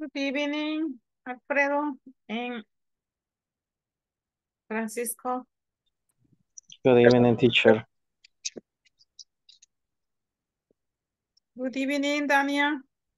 Good evening, Alfredo and Francisco. Good evening, teacher. Good evening, Dania.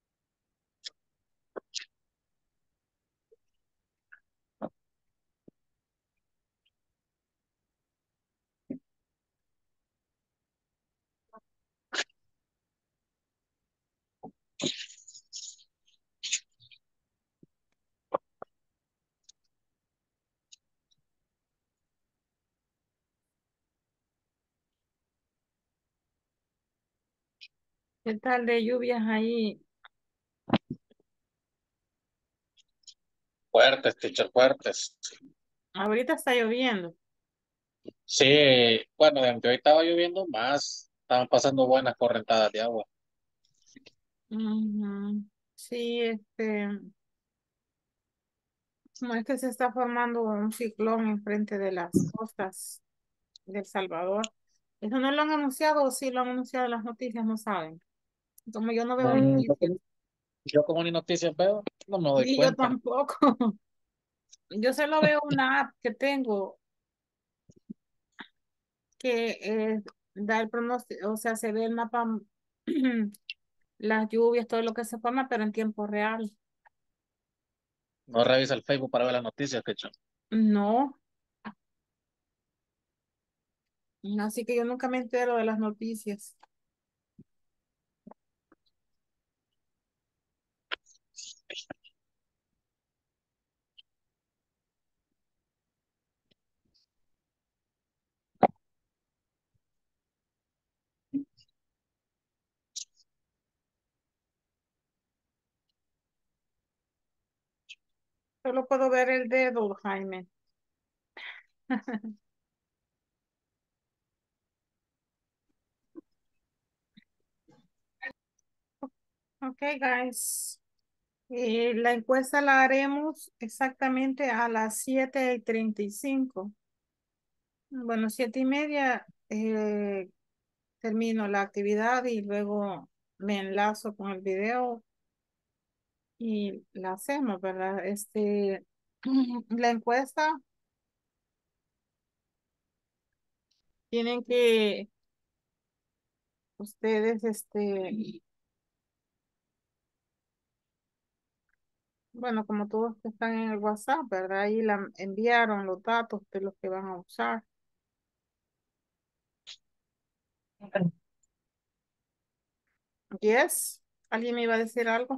¿Qué tal de lluvias ahí? Fuertes, teacher, fuertes. Ahorita está lloviendo. Sí, bueno, de hoy estaba lloviendo más, estaban pasando buenas correntadas de agua. Ujú. Sí, como es que se está formando un ciclón enfrente de las costas de El Salvador. ¿Eso no lo han anunciado o sí lo han anunciado en las noticias? No saben. Como yo no veo Yo noticias. como, yo como ni noticias veo, no me doy Y yo cuenta. tampoco. Yo solo veo una app que tengo que da el pronóstico, o sea, se ve el mapa, las lluvias, todo lo que se forma, pero en tiempo real. No revisa el Facebook para ver las noticias, teacher. No, así que yo nunca me entero de las noticias. Solo puedo ver el dedo, Jaime. Ok, guys. La encuesta la haremos exactamente a las 7:35. Bueno, 7:30 termino la actividad y luego me enlazo con el video y la hacemos, ¿verdad? La encuesta tienen que ustedes, bueno, como todos que están en el WhatsApp, ¿verdad? Ahí la enviaron los datos de los que van a usar. Yes, ¿alguien me iba a decir algo?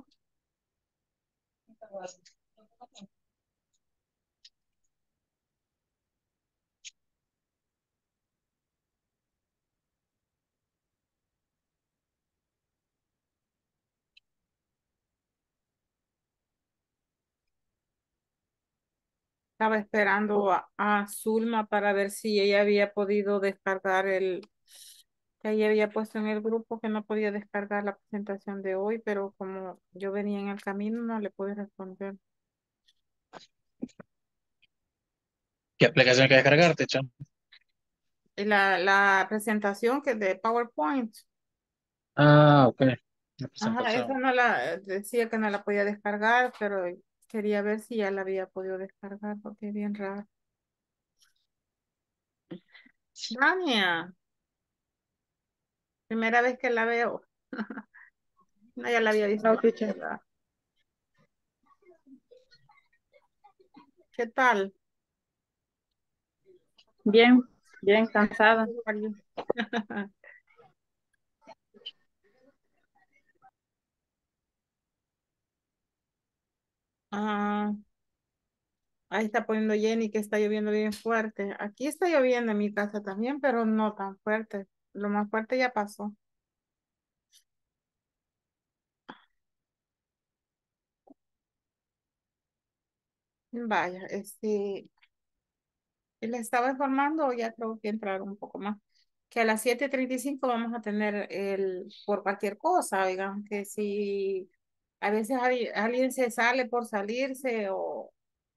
Estaba esperando a Zulma para ver si ella había podido descargar que ella había puesto en el grupo que no podía descargar la presentación de hoy, pero como yo venía en el camino, no le pude responder. ¿Qué aplicación hay que descargar, teacher? La presentación que de PowerPoint, Ah, ok. La ajá, esa presentación. no la, decía que no la podía descargar, pero quería ver si ya la había podido descargar porque es bien raro. Dania, primera vez que la veo. No, ya la había visto. No, teacher. ¿Verdad? ¿Qué tal? Bien, bien cansada. How are you? Ah, ahí está poniendo Jenny que está lloviendo bien fuerte. Aquí está lloviendo en mi casa también, pero no tan fuerte. Lo más fuerte ya pasó. Vaya, les estaba informando, ya creo que entrar un poco más, que a las 7:35 vamos a tener por cualquier cosa, oigan, que si a veces alguien se sale por salirse o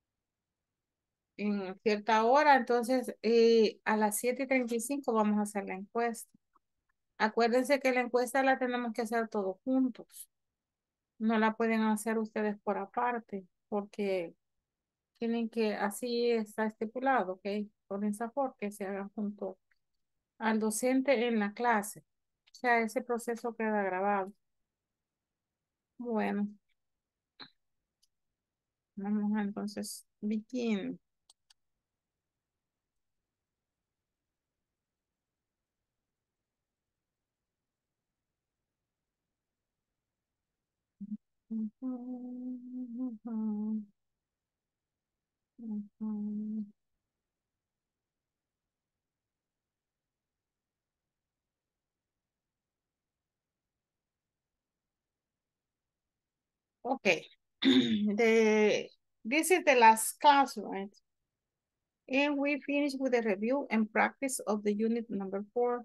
en cierta hora, entonces a las 7:35 vamos a hacer la encuesta. Acuérdense que la encuesta la tenemos que hacer todos juntos. no la pueden hacer ustedes por aparte, porque tienen que, así está estipulado, ¿ok? Por esa forma que se hagan junto al docente en la clase. O sea, ese proceso queda grabado. Bueno, vamos a entonces, begin. Okay. This is the last class, right? And we finish with a review and practice of the unit number 4.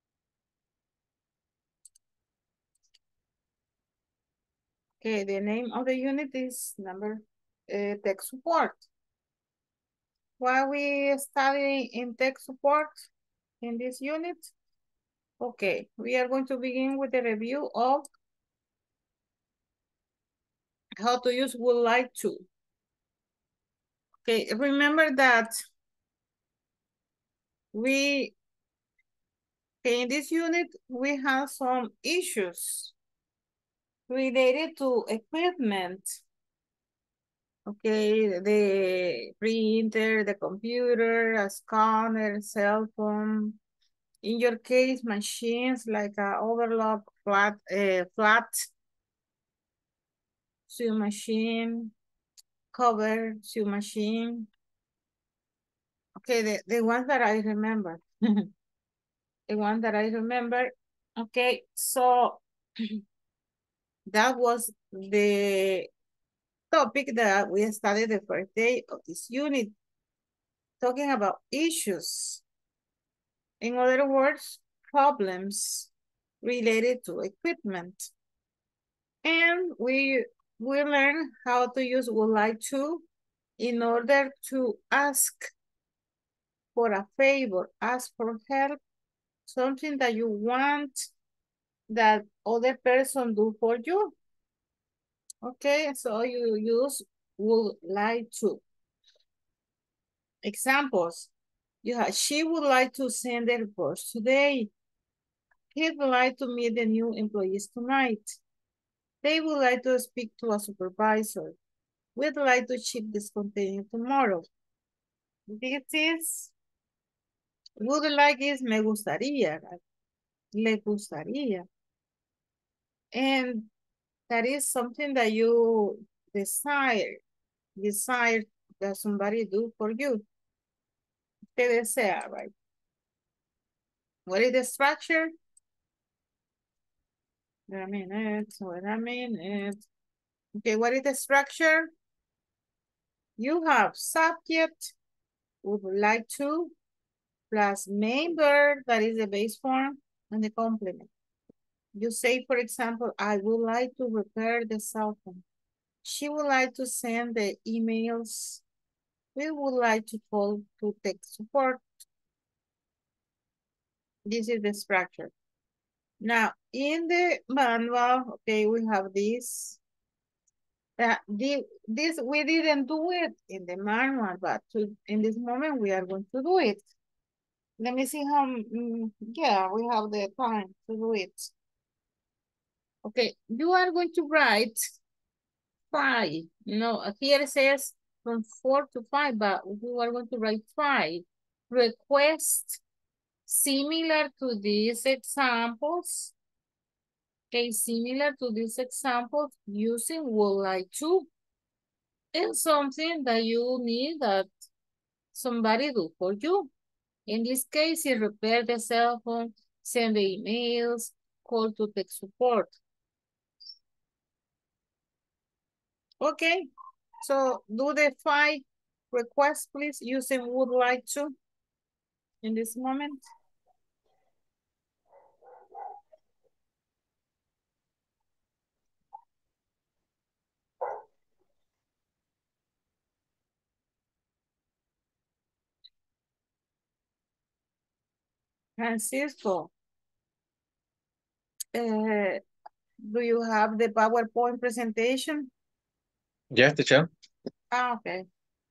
Okay, the name of the unit is tech support. Why we study in tech support in this unit? Okay, we are going to begin with a review of how to use would like to. Okay, remember that in this unit, we have some issues related to equipment. Okay, the printer, the computer, a scanner, cell phone. In your case, machines like a overlock, flat sew machine, cover sew machine. Okay, the ones that I remember. The one that I remember. Okay, so that was the topic that we studied the first day of this unit, talking about issues. In other words, problems related to equipment. And we learn how to use would like to in order to ask for a favor, ask for help, something that you want that other person do for you. Okay, so you use would like to. Examples. She would like to send the reports today. He would like to meet the new employees tonight. They would like to speak to a supervisor. We'd like to ship this container tomorrow. This is, would like is me gustaría, right? Le gustaría. And that is something that you desire that somebody do for you. Te desea, right? What is the structure? Wait a minute. Okay, what is the structure? You have subject, would like to, plus main verb, that is the base form, and the complement. You say, for example, I would like to repair the cell phone. She would like to send the emails. We would like to call to tech support. This is the structure. Now, in the manual, okay, we have this. This we didn't do it in the manual, but in this moment we are going to do it. Let me see how, yeah, we have the time to do it. Okay, you are going to write 5. You know, here it says from 4 to 5, but we are going to write 5. Request similar to these examples. Okay, similar to these examples using would like to. And something that you need that somebody do for you. In this case, you repair the cell phone, send the emails, call to tech support. Okay, so do the 5 requests, please, using would like to in this moment. Francisco, Do you have the PowerPoint presentation? Yes, teacher. Ah, okay.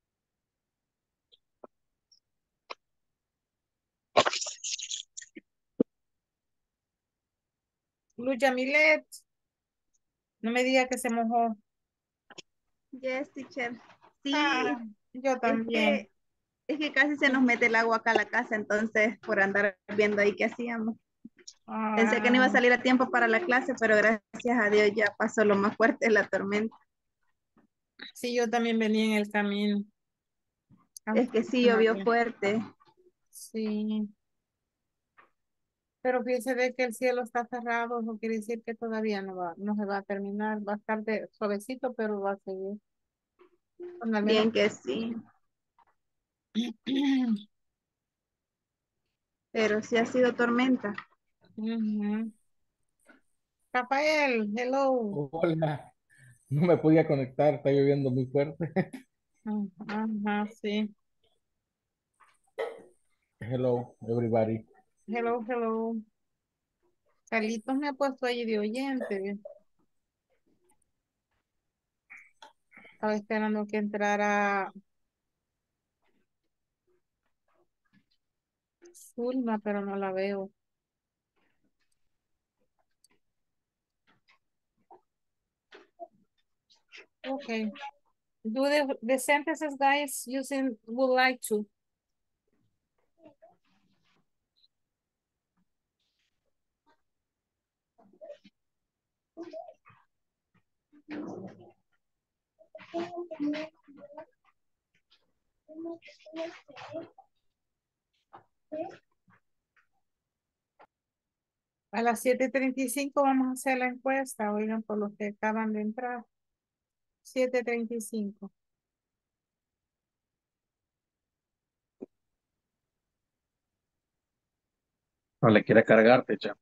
Lucha Milet, no me diga que se mojó. Yes, teacher. Ah, Sí, yo es también. que, es que casi se nos mete el agua acá a la casa, entonces por andar viendo ahí qué hacíamos. Pensé que no iba a Ah, salir a tiempo para la clase, pero gracias a Dios ya pasó lo más fuerte, la tormenta. sí, yo también venía en el camino. Es que sí llovió Afortunadamente. fuerte. Sí, pero fíjese de que el cielo está cerrado, no quiere decir que todavía no se va a terminar, va a estar de suavecito, pero va a seguir. Bueno, al menos. Bien que sí, pero sí ha sido tormenta. Ujú. Rafael, hello. Hola, no me podía conectar, está lloviendo muy fuerte. Ajá, sí. Hello, everybody. Hello, hello. Carlitos me ha puesto ahí de oyente. Estaba esperando que entrara Zulma, pero no la veo. Okay. Do the sentences, guys, using would like to. A las 7:35 vamos a hacer la encuesta, oigan, por los que acaban de entrar. 7:35. No le quiere cargar, teacher.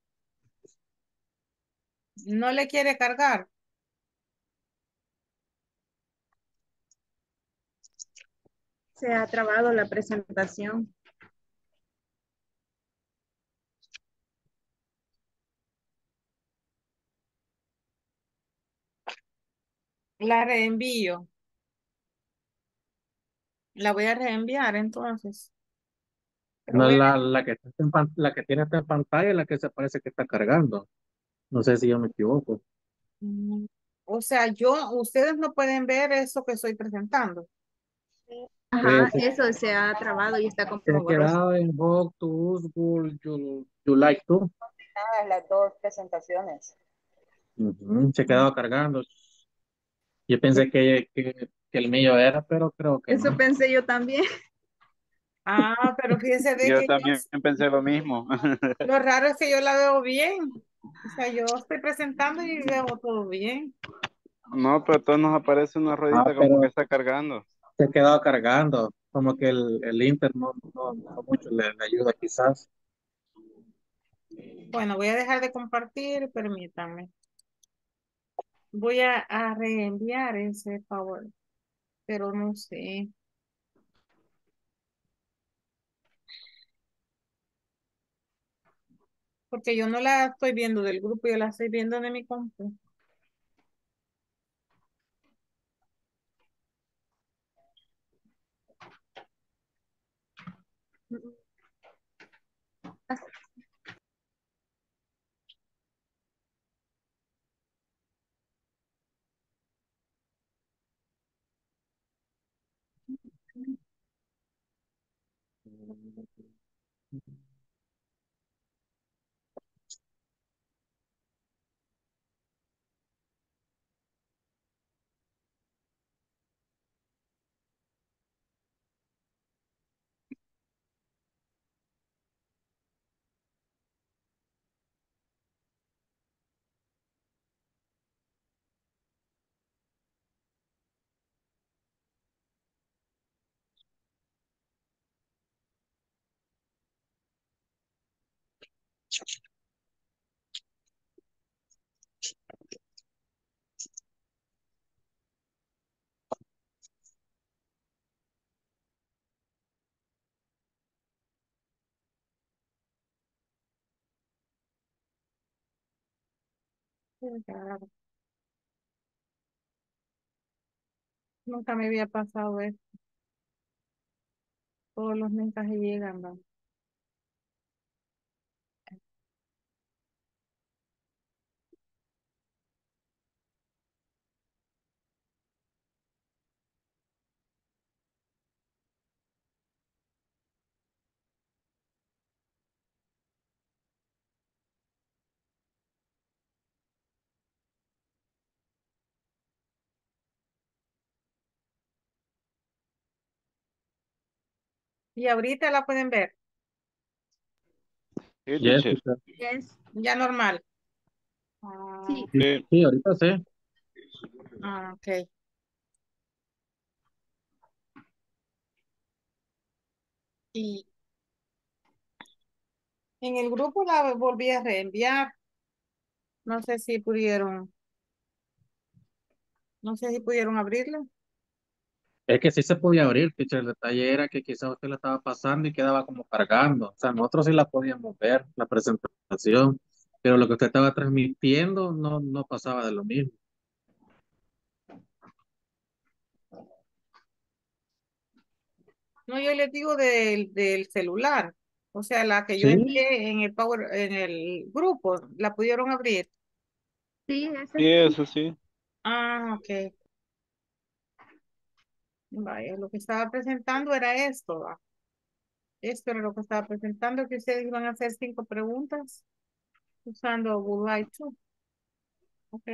¿No le quiere cargar? Se ha trabado la presentación. La reenvío. La voy a reenviar entonces. Pero No voy es a- la que está la que tiene esta en pantalla, la que se parece que está cargando. No sé si yo me equivoco. Mm, O sea, ustedes no pueden ver eso que estoy presentando. Ajá, Se, eso se ha trabado y está se ha como borroso. quedado en Vogue to Usgood, you like to. Las dos presentaciones. Ujú, se ha quedado cargando. Yo pensé que el mío era, pero creo que Eso no. pensé yo también. Ah, pero fíjese de Yo que también pensé lo mismo. lo raro es que yo la veo bien. O sea, yo estoy presentando y veo todo bien. No, pero a todos nos aparece una Ah, ruedita como que pero está cargando. se ha quedado cargando. Como que el Inter no mucho le ayuda quizás. Bueno, voy a dejar de compartir, permítanme. Voy a reenviar ese favor, pero no sé. Porque yo no la estoy viendo del grupo, yo la estoy viendo de mi compu. Claro. Nunca me había pasado eso. Todos los mensajes llegan, ¿no? Y ahorita la pueden ver, Sí, Yes, teacher. teacher. Yes. ya normal. Ah, Sí. Sí. Sí, ahorita sí. ok. Y en el grupo la volví a reenviar. No sé si pudieron, no sé si pudieron abrirla. Es que sí se podía abrir, teacher. El detalle era que quizás usted la estaba pasando y quedaba como cargando. O sea, nosotros sí la podíamos ver, la presentación, pero lo que usted estaba transmitiendo no pasaba de lo mismo. No, yo les digo del celular. O sea, la que yo Sí, envié en el Power, en el grupo, la pudieron abrir. Sí, ese Sí, sí. eso sí. Ah, ok. Vaya, lo que estaba presentando era esto, ¿va? Esto era lo que estaba presentando, que ustedes iban a hacer 5 preguntas usando Google Item. Ok.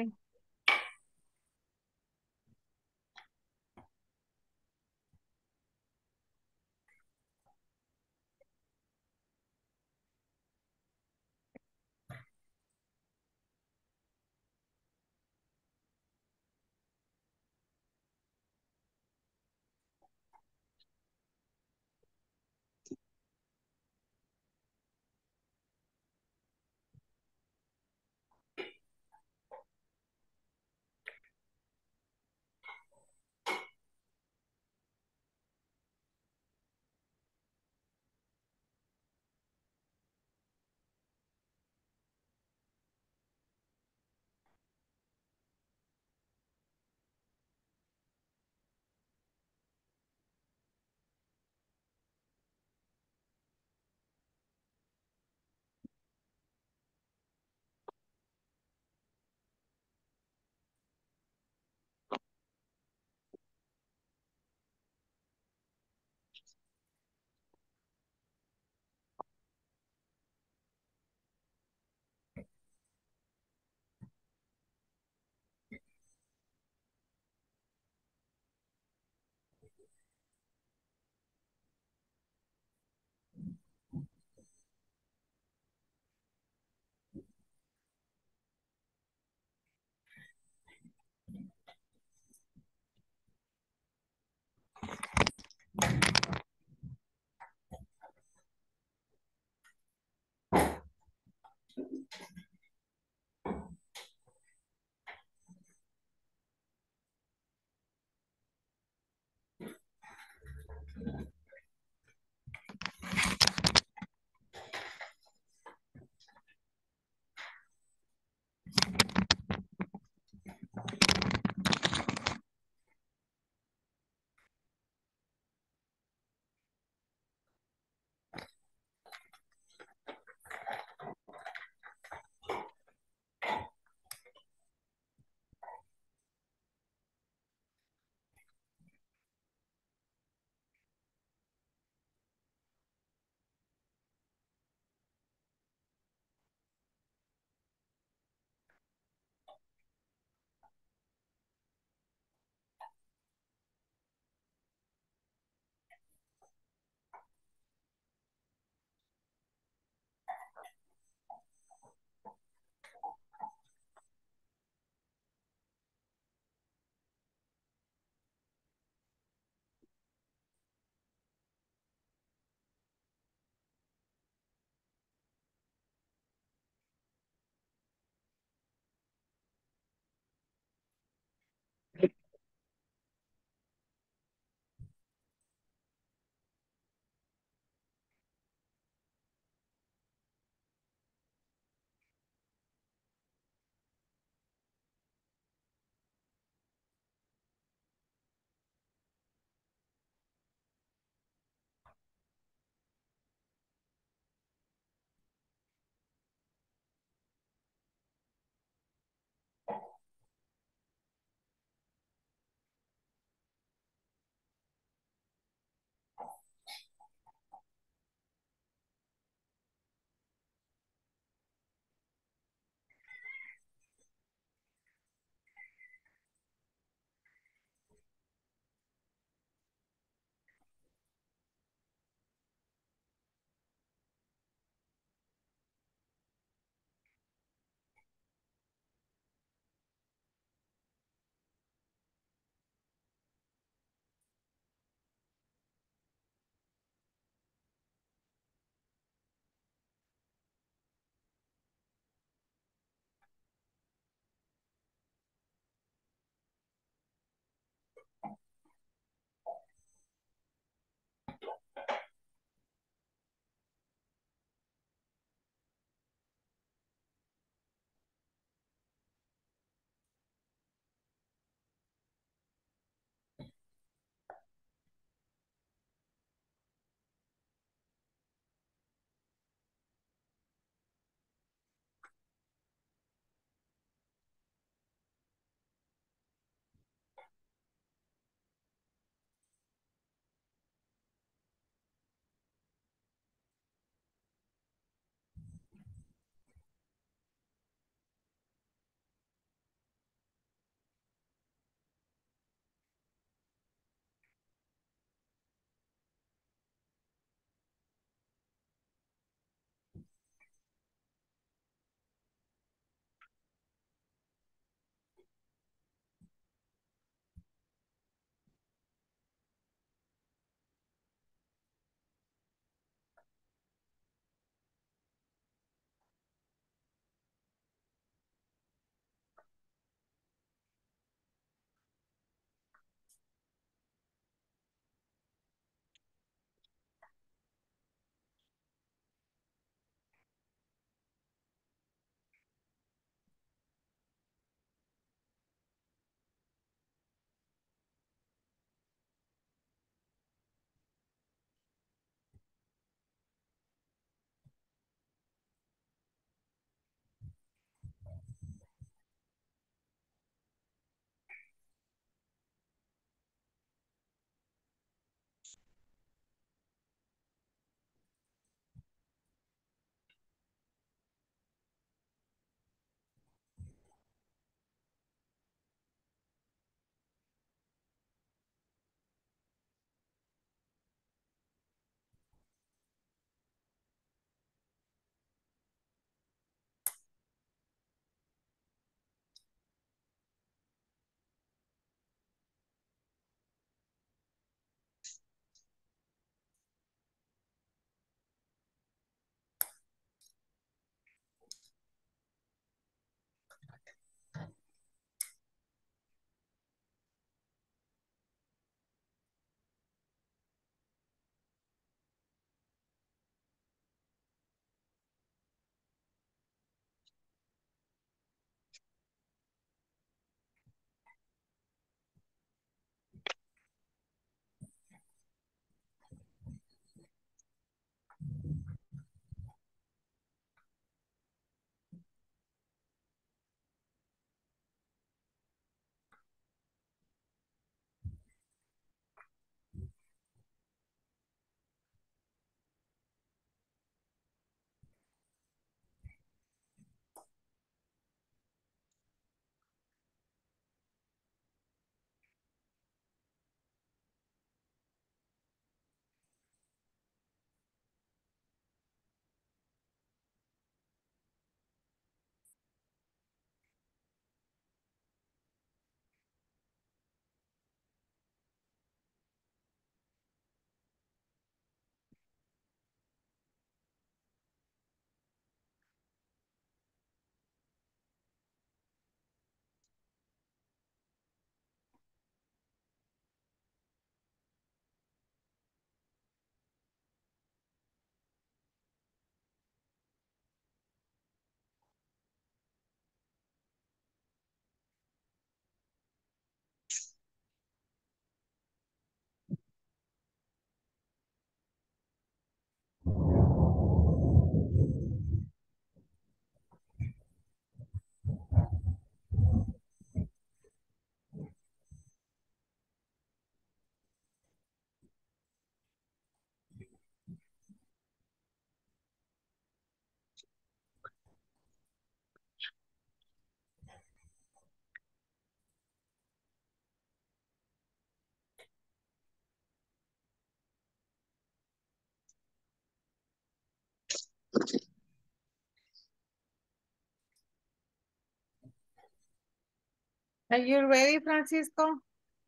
Are you ready, Francisco?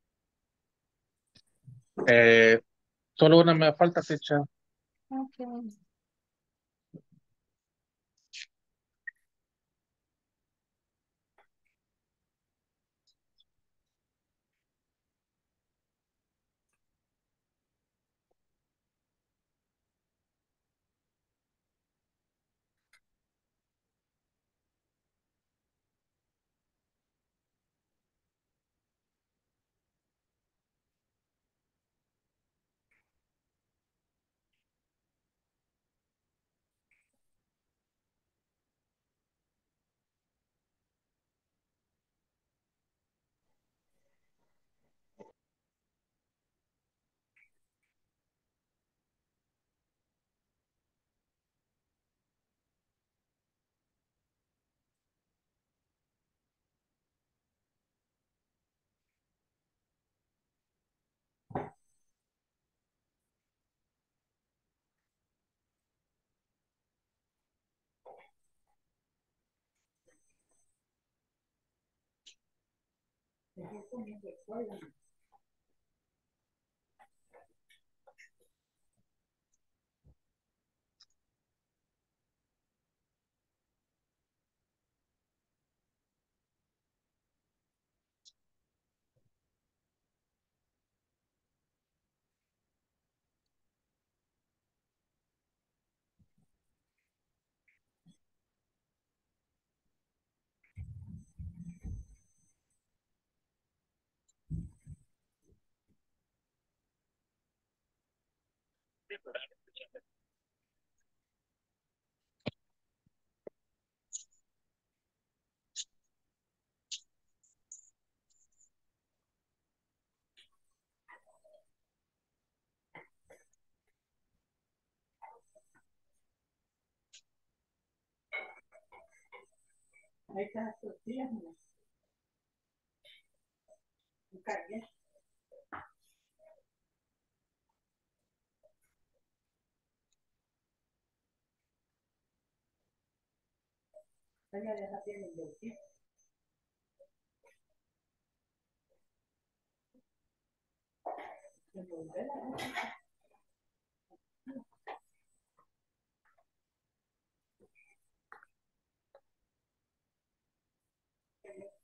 Solo una me falta, teacher. Okay.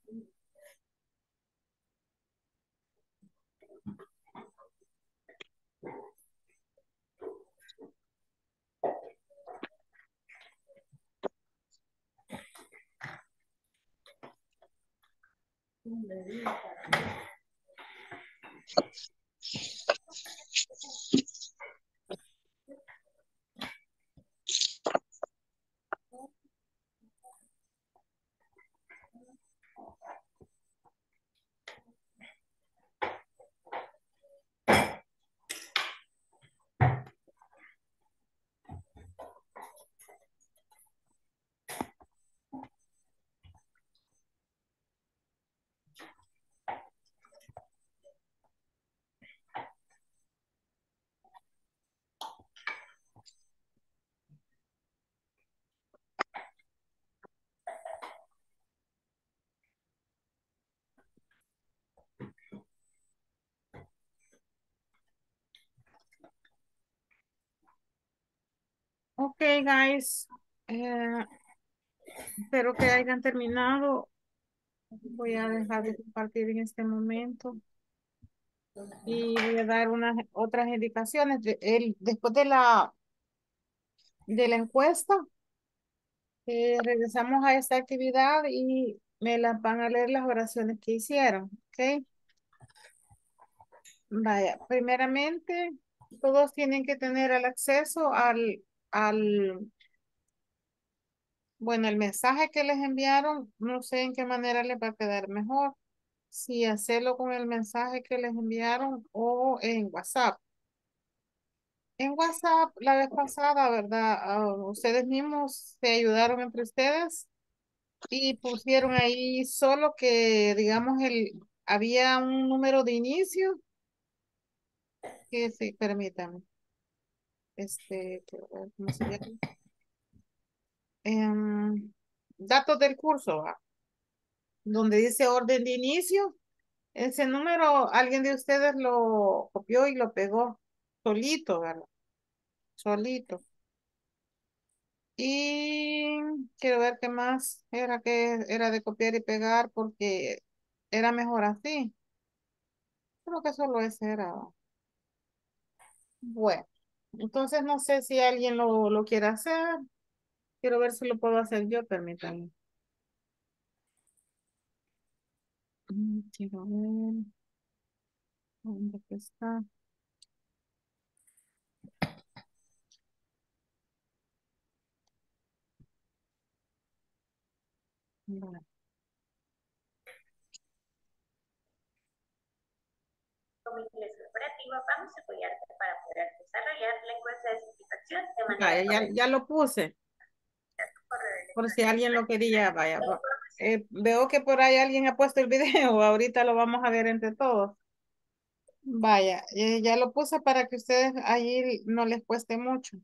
Ok, guys. Espero que hayan terminado. Voy a dejar de compartir en este momento. Y voy a dar unas otras indicaciones. Después de la encuesta, regresamos a esta actividad y me las van a leer las oraciones que hicieron. Ok. Vaya, primeramente, todos tienen que tener el acceso bueno, el mensaje que les enviaron, no sé en qué manera les va a quedar mejor. Si hacerlo con el mensaje que les enviaron o en WhatsApp. En WhatsApp, la vez pasada, ¿verdad? Ustedes mismos se ayudaron entre ustedes y pusieron ahí solo que, digamos, había un número de inicio que sí, permítanme. Quiero ver cómo se llama. Datos del curso, ¿va? Donde dice orden de inicio. Ese número, alguien de ustedes lo copió y lo pegó solito, ¿verdad? Solito. Y quiero ver qué más era que era de copiar y pegar porque era mejor así. Creo que solo ese era. Bueno, entonces no sé si alguien lo quiere hacer. Quiero ver si lo puedo hacer yo, permítanme. Quiero ver. ¿Dónde que está? Vale. Como inglés corporativo, vamos a apoyarte para poder desarrollar la encuesta de satisfacción de manera Vaya, correcta. ya lo puse. Por si alguien lo quería, vaya. Veo que por ahí alguien ha puesto el video. Ahorita lo vamos a ver entre todos. Vaya, ya lo puse para que ustedes ahí no les cueste mucho.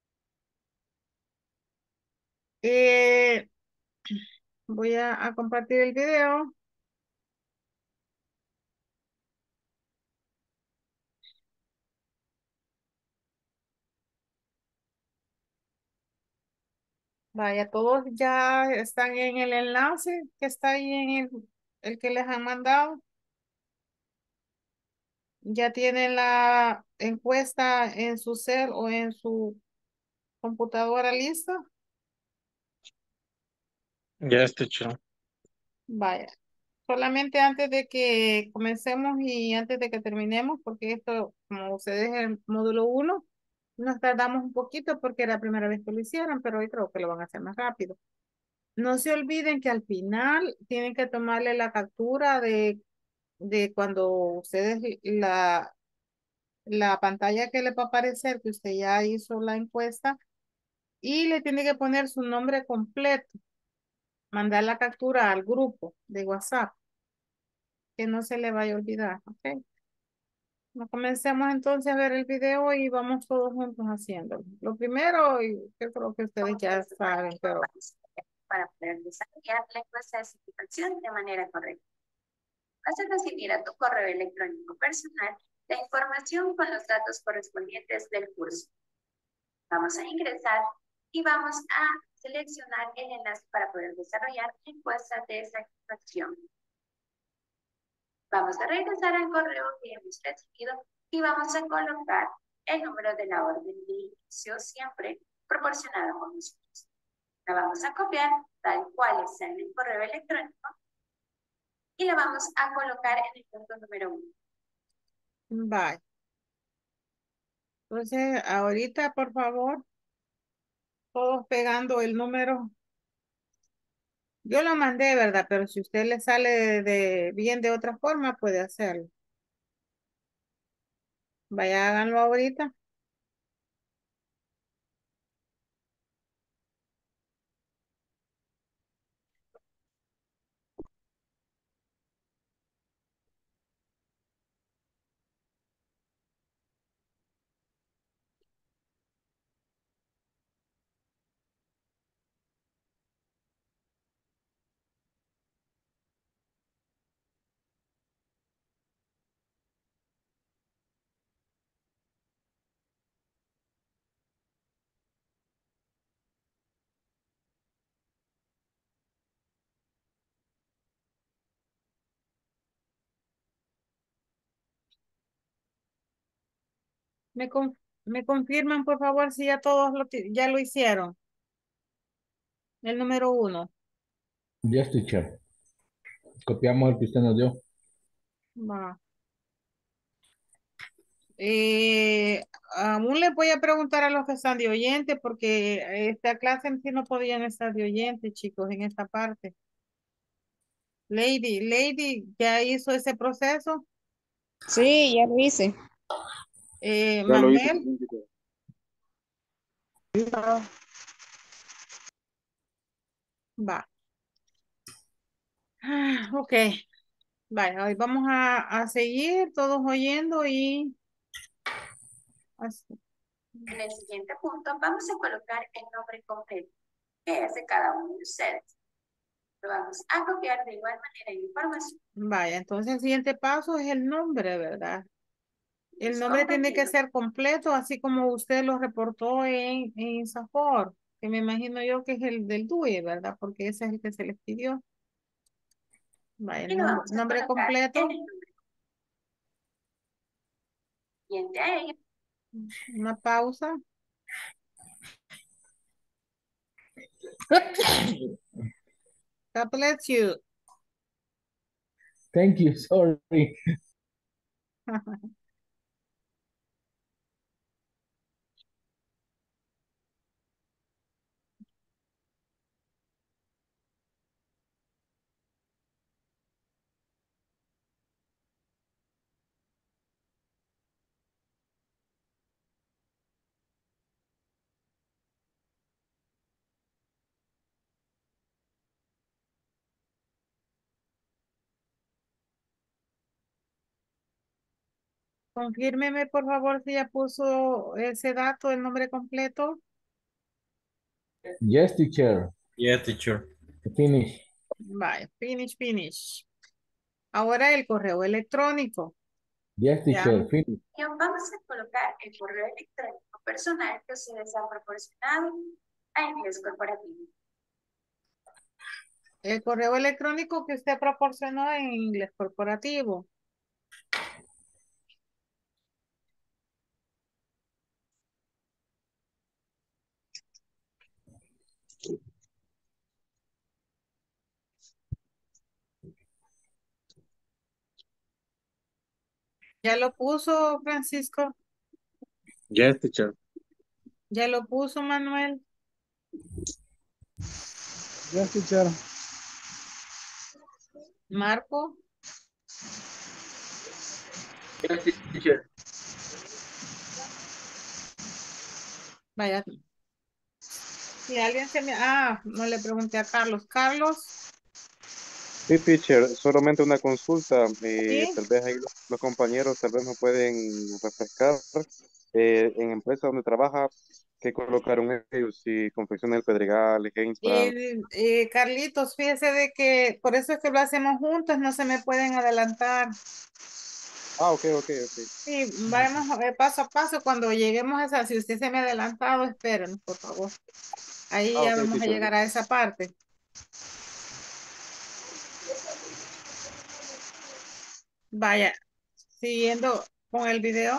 Eh, voy a compartir el video. Vaya, todos ya están en el enlace que está ahí en el que les han mandado. Ya tienen la encuesta en su cel o en su computadora lista. Ya está hecho. Vaya, solamente antes de que comencemos y antes de que terminemos, porque esto, como ustedes en el módulo 1, nos tardamos un poquito porque era la primera vez que lo hicieron, pero hoy creo que lo van a hacer más rápido. No se olviden que al final tienen que tomarle la captura de cuando ustedes la pantalla que le va a aparecer, que usted ya hizo la encuesta, y le tiene que poner su nombre completo, mandar la captura al grupo de WhatsApp, que no se le vaya a olvidar, ¿ok? No comencemos entonces a ver el video y vamos todos juntos haciéndolo. Lo primero, y yo creo que ustedes ya saben, pero para poder desarrollar la encuesta de satisfacción de manera correcta. Vas a recibir a tu correo electrónico personal la información con los datos correspondientes del curso. Vamos a ingresar y vamos a seleccionar el enlace para poder desarrollar encuestas de satisfacción. Vamos a regresar al correo que hemos recibido y vamos a colocar el número de la orden de inicio siempre proporcionado por nosotros. La vamos a copiar tal cual está en el correo electrónico y la vamos a colocar en el punto número 1. Bye. Entonces, ahorita, por favor, todos pegando el número. Yo lo mandé, ¿verdad? Pero si usted le sale bien de otra forma, puede hacerlo. Vaya, háganlo ahorita. Me, me confirman, por favor, si ya todos ya lo hicieron. El número 1. Yes, teacher. Copiamos el que usted nos dio. Va. Aún le voy a preguntar a los que están de oyente, porque esta clase en sí no podían estar de oyente, chicos, en esta parte. Lady, ¿ya hizo ese proceso? Sí, ya lo hice. Ya lo hice Manuel, también, teacher. va. Ok, vaya, hoy vamos a seguir todos oyendo y así. En el siguiente punto vamos a colocar el nombre completo, que es de cada uno de ustedes. Lo vamos a copiar de igual manera en información. Vaya, entonces el siguiente paso es el nombre, ¿verdad? El Es nombre tiene que compartido. ser completo, así como usted lo reportó en Safor, que me imagino yo que es el del DUI, ¿verdad? Porque ese es el que se les pidió. Vaya, Y lo vamos a nombre colocar completo. en el nombre. Siguiente a ello, Una pausa. God bless you. Thank you, sorry. Confírmeme, por favor, si ya puso ese dato, el nombre completo. Yes, teacher. Yes, teacher. Finish. Vaya, finish. Ahora el correo electrónico. Yes, teacher. Veamos. Finish. y vamos a colocar el correo electrónico personal que ustedes han proporcionado a Inglés Corporativo. El correo electrónico que usted proporcionó en inglés corporativo. ¿Ya lo puso, Francisco? Yes, teacher. ¿Ya lo puso, Manuel? Yes, teacher. ¿Marco? Yes, teacher. Vaya. Si alguien se me... no le pregunté a Carlos. Carlos, Sí, teacher, solamente una consulta. ¿sí? Tal vez ahí los compañeros tal vez me pueden refrescar. En empresa donde trabaja, ¿qué colocaron ellos? Si confecciona el Pedregal, Heinz-Brand. Carlitos, fíjese de que por eso es que lo hacemos juntos, no se me pueden adelantar. Ah, ok. Sí, vamos a ver paso a paso. Cuando lleguemos a esa, si usted se me ha adelantado, espérenos, por favor. Ahí Ah, ya ok, vamos a teacher. llegar a esa parte. Vaya, siguiendo con el video.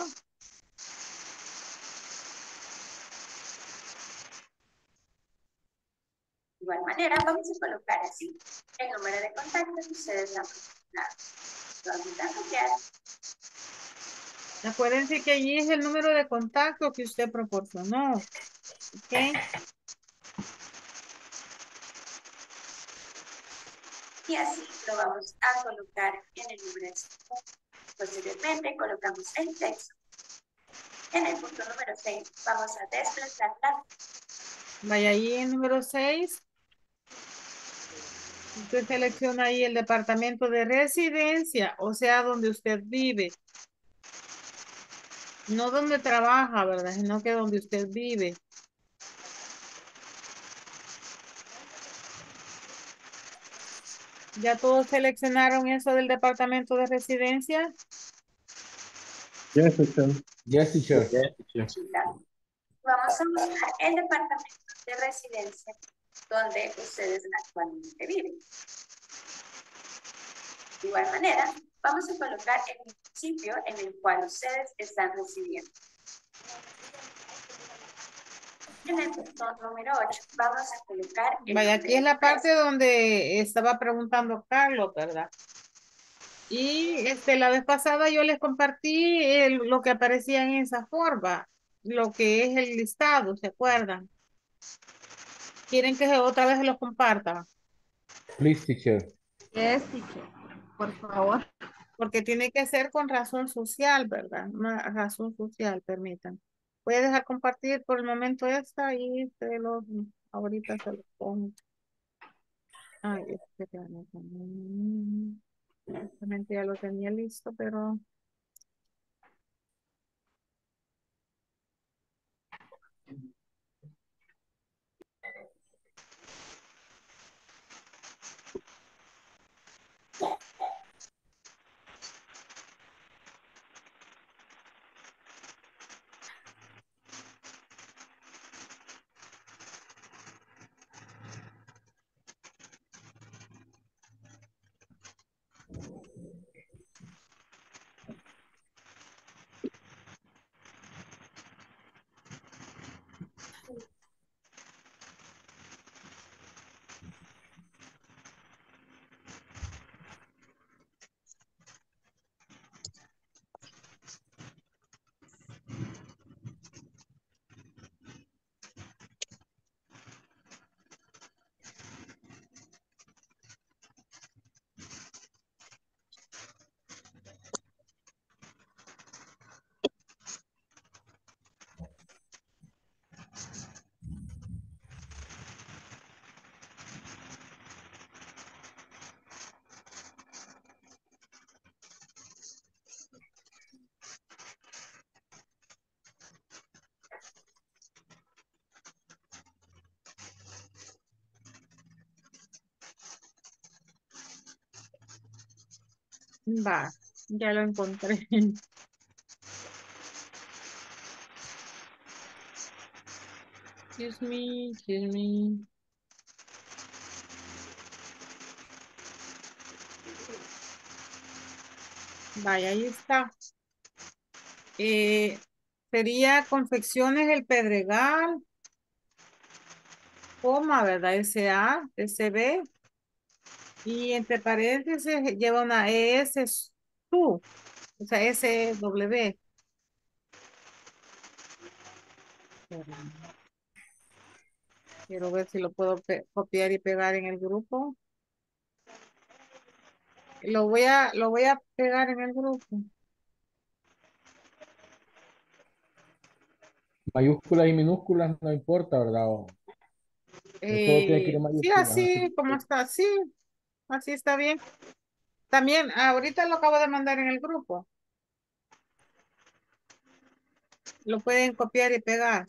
De igual manera, vamos a colocar así el número de contacto que ustedes han proporcionado. Vamos a copiar. Acuérdense que allí es el número de contacto que usted proporcionó. ¿Ok? Y así lo vamos a colocar en el número de segundo. Posteriormente colocamos el texto. En el punto número 6 vamos a desplazar la. Vaya ahí en número 6. Usted selecciona ahí el departamento de residencia, o sea, donde usted vive. No donde trabaja, ¿verdad? Sino que donde usted vive. ¿Ya todos seleccionaron eso del departamento de residencia? Yes, teacher. Yes, teacher. Yes, teacher. Vamos a buscar el departamento de residencia donde ustedes actualmente viven. De igual manera, vamos a colocar el municipio en el cual ustedes están residiendo. En el punto número 8 vamos a colocar el Vaya, nombre aquí es de la la parte empresa. donde estaba preguntando Carlos, ¿verdad? Y la vez pasada yo les compartí lo que aparecía en esa forma, lo que es el listado, ¿se acuerdan? ¿Quieren que otra vez se los comparta? Please, teacher. Yes, teacher. Por favor. Porque tiene que ser con razón social, ¿verdad? Una razón social, permitan. Voy a dejar compartir por el momento esta y ahorita se los pongo. Ay, justamente ya lo tenía listo, pero va, ya lo encontré. Excuse me, excuse me. Vaya, ahí está. Sería Confecciones El Pedregal, coma, ¿verdad? SA, SB. Y entre paréntesis lleva una ES su, o sea, SW. Quiero ver si lo puedo copiar y pegar en el grupo. Lo voy a pegar en el grupo. Mayúsculas y minúsculas no importa, ¿verdad? O todo tiene que ir en Sí, mayúsculas. así como está, sí, así está bien. También, ahorita lo acabo de mandar en el grupo. Lo pueden copiar y pegar.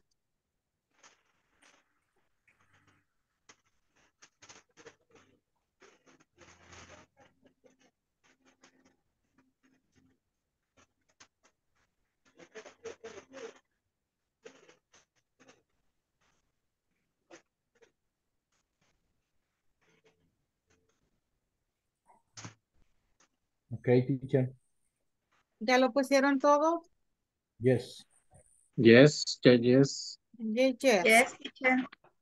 Okay, teacher. ¿Ya lo pusieron todo? Yes. Yes, yes, yes. Yes, yes. Yes, teacher.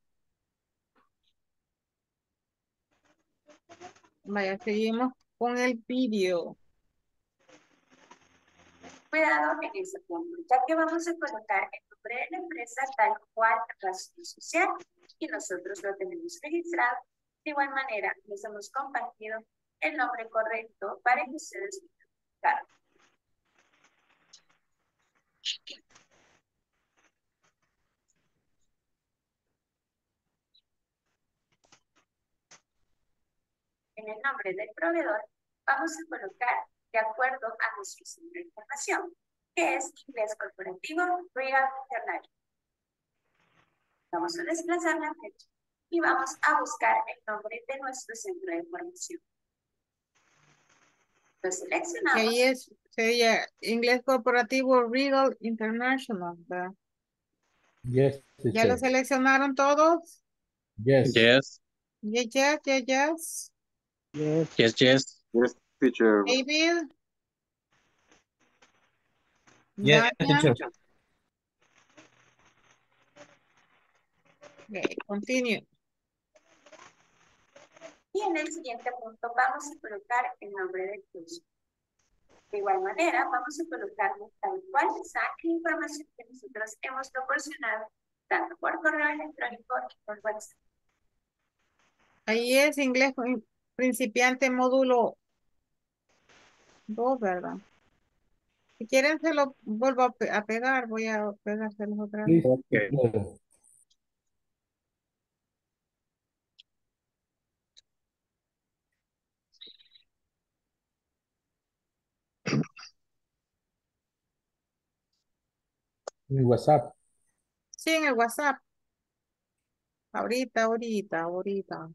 Vaya, seguimos con el vídeo. Cuidado en ese punto, ya que vamos a colocar el nombre de la empresa tal cual razón social y nosotros lo tenemos registrado. De igual manera, les hemos compartido el nombre correcto para que ustedes puedan buscar. En el nombre del proveedor vamos a colocar de acuerdo a nuestro centro de información, que es Inglés Corporativo Real International. Vamos a desplazar la fecha y vamos a buscar el nombre de nuestro centro de información. Lo Y seleccionamos. ahí sería Inglés Corporativo Regal International, ¿verdad? Yes, ¿Ya lo teacher. seleccionaron todos? Yes. Yes, Yes, yes, yes, yes. yes, yes. Yes, teacher. David, Yes, Daniel. teacher. Okay, continue. Y en el siguiente punto vamos a colocar el nombre del curso. De igual manera, vamos a colocar tal cual está la información que nosotros hemos proporcionado, tanto por correo electrónico y por WhatsApp. Ahí es inglés principiante módulo 2, ¿verdad? Si quieren se lo vuelvo a pegar, voy a pegárselos otra vez. Please. Okay. En WhatsApp. Sí, en el WhatsApp. Ahorita.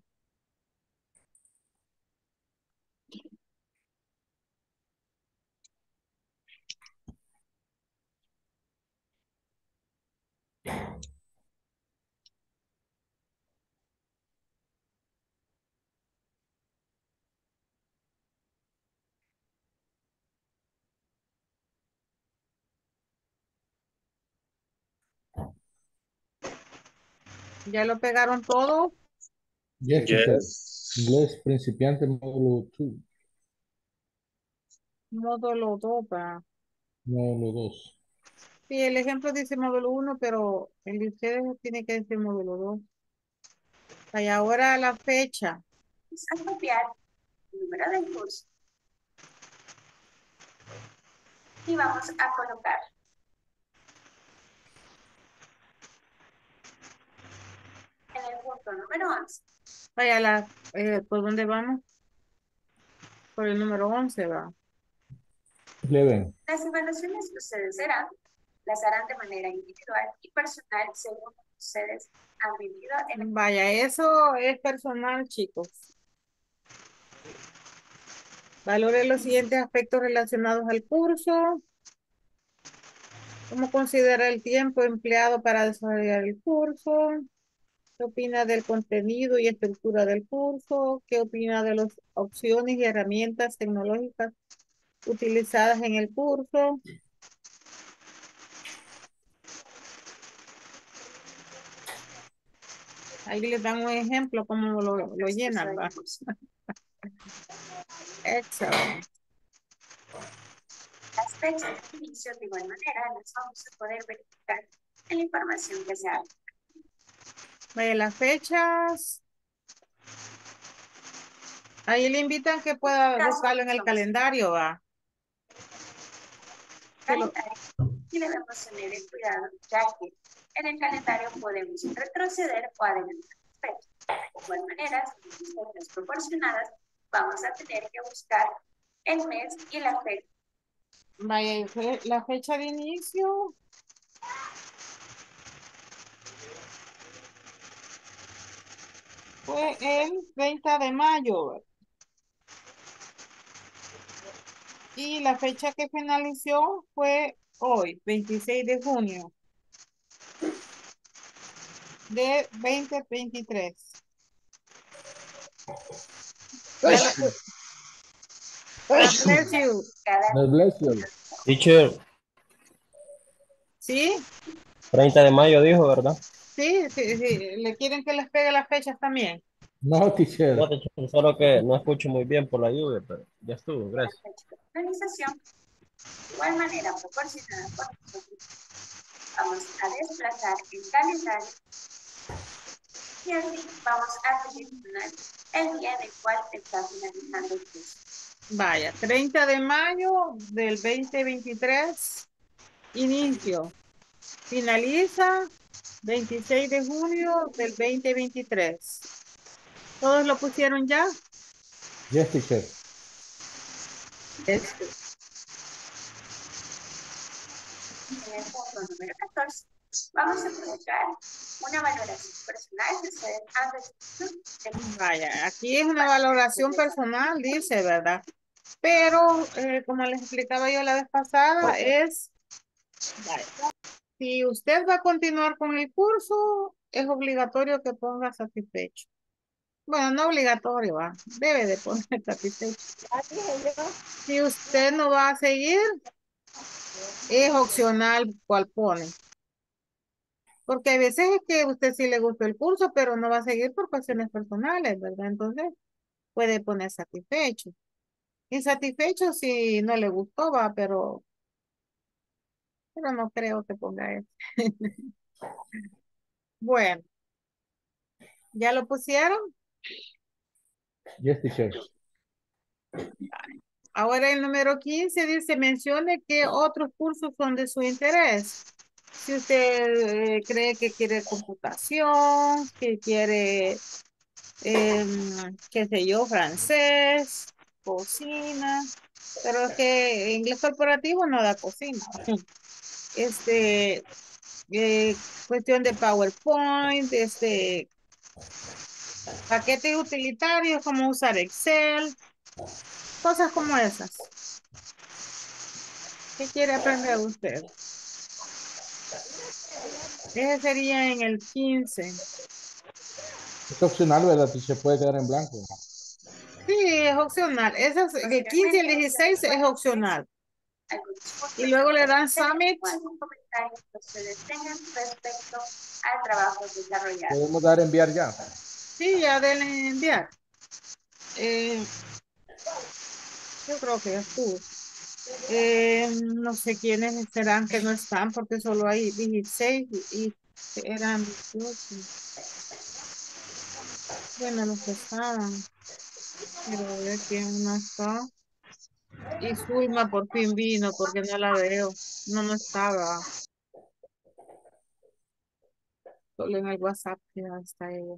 ¿Ya lo pegaron todo? Yes, teacher. Yes. Inglés principiante módulo 2. Módulo 2, ¿verdad? Módulo 2. Sí, el ejemplo dice módulo 1, pero el de ustedes tiene que decir módulo 2. Y ahora la fecha. Vamos a copiar el número del curso y vamos a colocar en el punto número 11. Vaya, ¿por dónde vamos? Por el número 11, ¿va? 11. Las evaluaciones que ustedes las harán de manera individual y personal según lo que ustedes han vivido en el... Vaya, eso es personal, chicos. Valore los siguientes aspectos relacionados al curso. ¿Cómo considera el tiempo empleado para desarrollar el curso? ¿Qué opina del contenido y estructura del curso? ¿Qué opina de las opciones y herramientas tecnológicas utilizadas en el curso? Ahí les dan un ejemplo cómo lo llenan, ¿va? Excelente. Las fechas de inicio de igual manera las vamos a poder verificar en la información que se haga. Vaya, las fechas. Ahí le invitan que pueda buscarlo en el calendario, ¿va? Y debemos tener el cuidado, ya que en el calendario podemos retroceder o adelantar fechas. De igual manera, si las fechas proporcionadas, vamos a tener que buscar el mes y la fecha. Vaya, la fecha de inicio. Fue el 30 de mayo. Y la fecha que finalizó fue hoy, 26 de junio de 2023. God bless you. God bless you. Teacher, ¿Sí? 30 de mayo dijo, ¿verdad? Sí, sí, sí. ¿Le quieren que les pegue las fechas también? No, teacher. No, teacher, solo que no escucho muy bien por la lluvia, pero ya estuvo, La gracias. fecha de finalización, de igual manera proporcionada por nosotros, vamos a desplazar el calendario y así vamos a seleccionar el día en el cual está finalizando el curso. Vaya, 30 de mayo del 2023, inicio. Finaliza 26 de junio del 2023. ¿Todos lo pusieron ya? Yes, teacher. Este, En el punto número 14, vamos a colocar una valoración personal que ustedes han recibido. Vaya, aquí es una valoración personal, dice, ¿verdad? Pero, como les explicaba yo la vez pasada, vaya, si usted va a continuar con el curso, es obligatorio que ponga satisfecho. Bueno, no obligatorio, va. Debe de poner satisfecho. Si usted no va a seguir, es opcional cuál pone. Porque hay veces es que a usted sí le gustó el curso, pero no va a seguir por cuestiones personales, ¿verdad? Entonces, puede poner satisfecho. Insatisfecho si no le gustó, va, pero no creo que ponga eso. Bueno, ¿ya lo pusieron? Yes, teacher. Ahora el número 15 dice, mencione qué otros cursos son de su interés. Si usted cree que quiere computación, que quiere, qué sé yo, francés, cocina, pero es que inglés corporativo no da cocina. Este, cuestión de PowerPoint, paquetes utilitarios, como usar Excel, cosas como esas. ¿Qué quiere aprender usted? Ese sería en el 15. Es opcional, ¿verdad, teacher? Puede quedar en blanco. Sí, es opcional. El 15 y el 16 es opcional. Y luego le dan Summit. Comentarios que ustedes tengan respecto al trabajo desarrollado. Podemos dar enviar ya. Sí, ya denle enviar. Yo creo que ya estuvo. No sé quiénes serán que no están porque solo hay 16 y eran 18. Bueno, los que estaban. Quiero ver quién no está. Y Zulma por fin vino porque no la veo. No, no estaba. Solo en el WhatsApp ya está ella.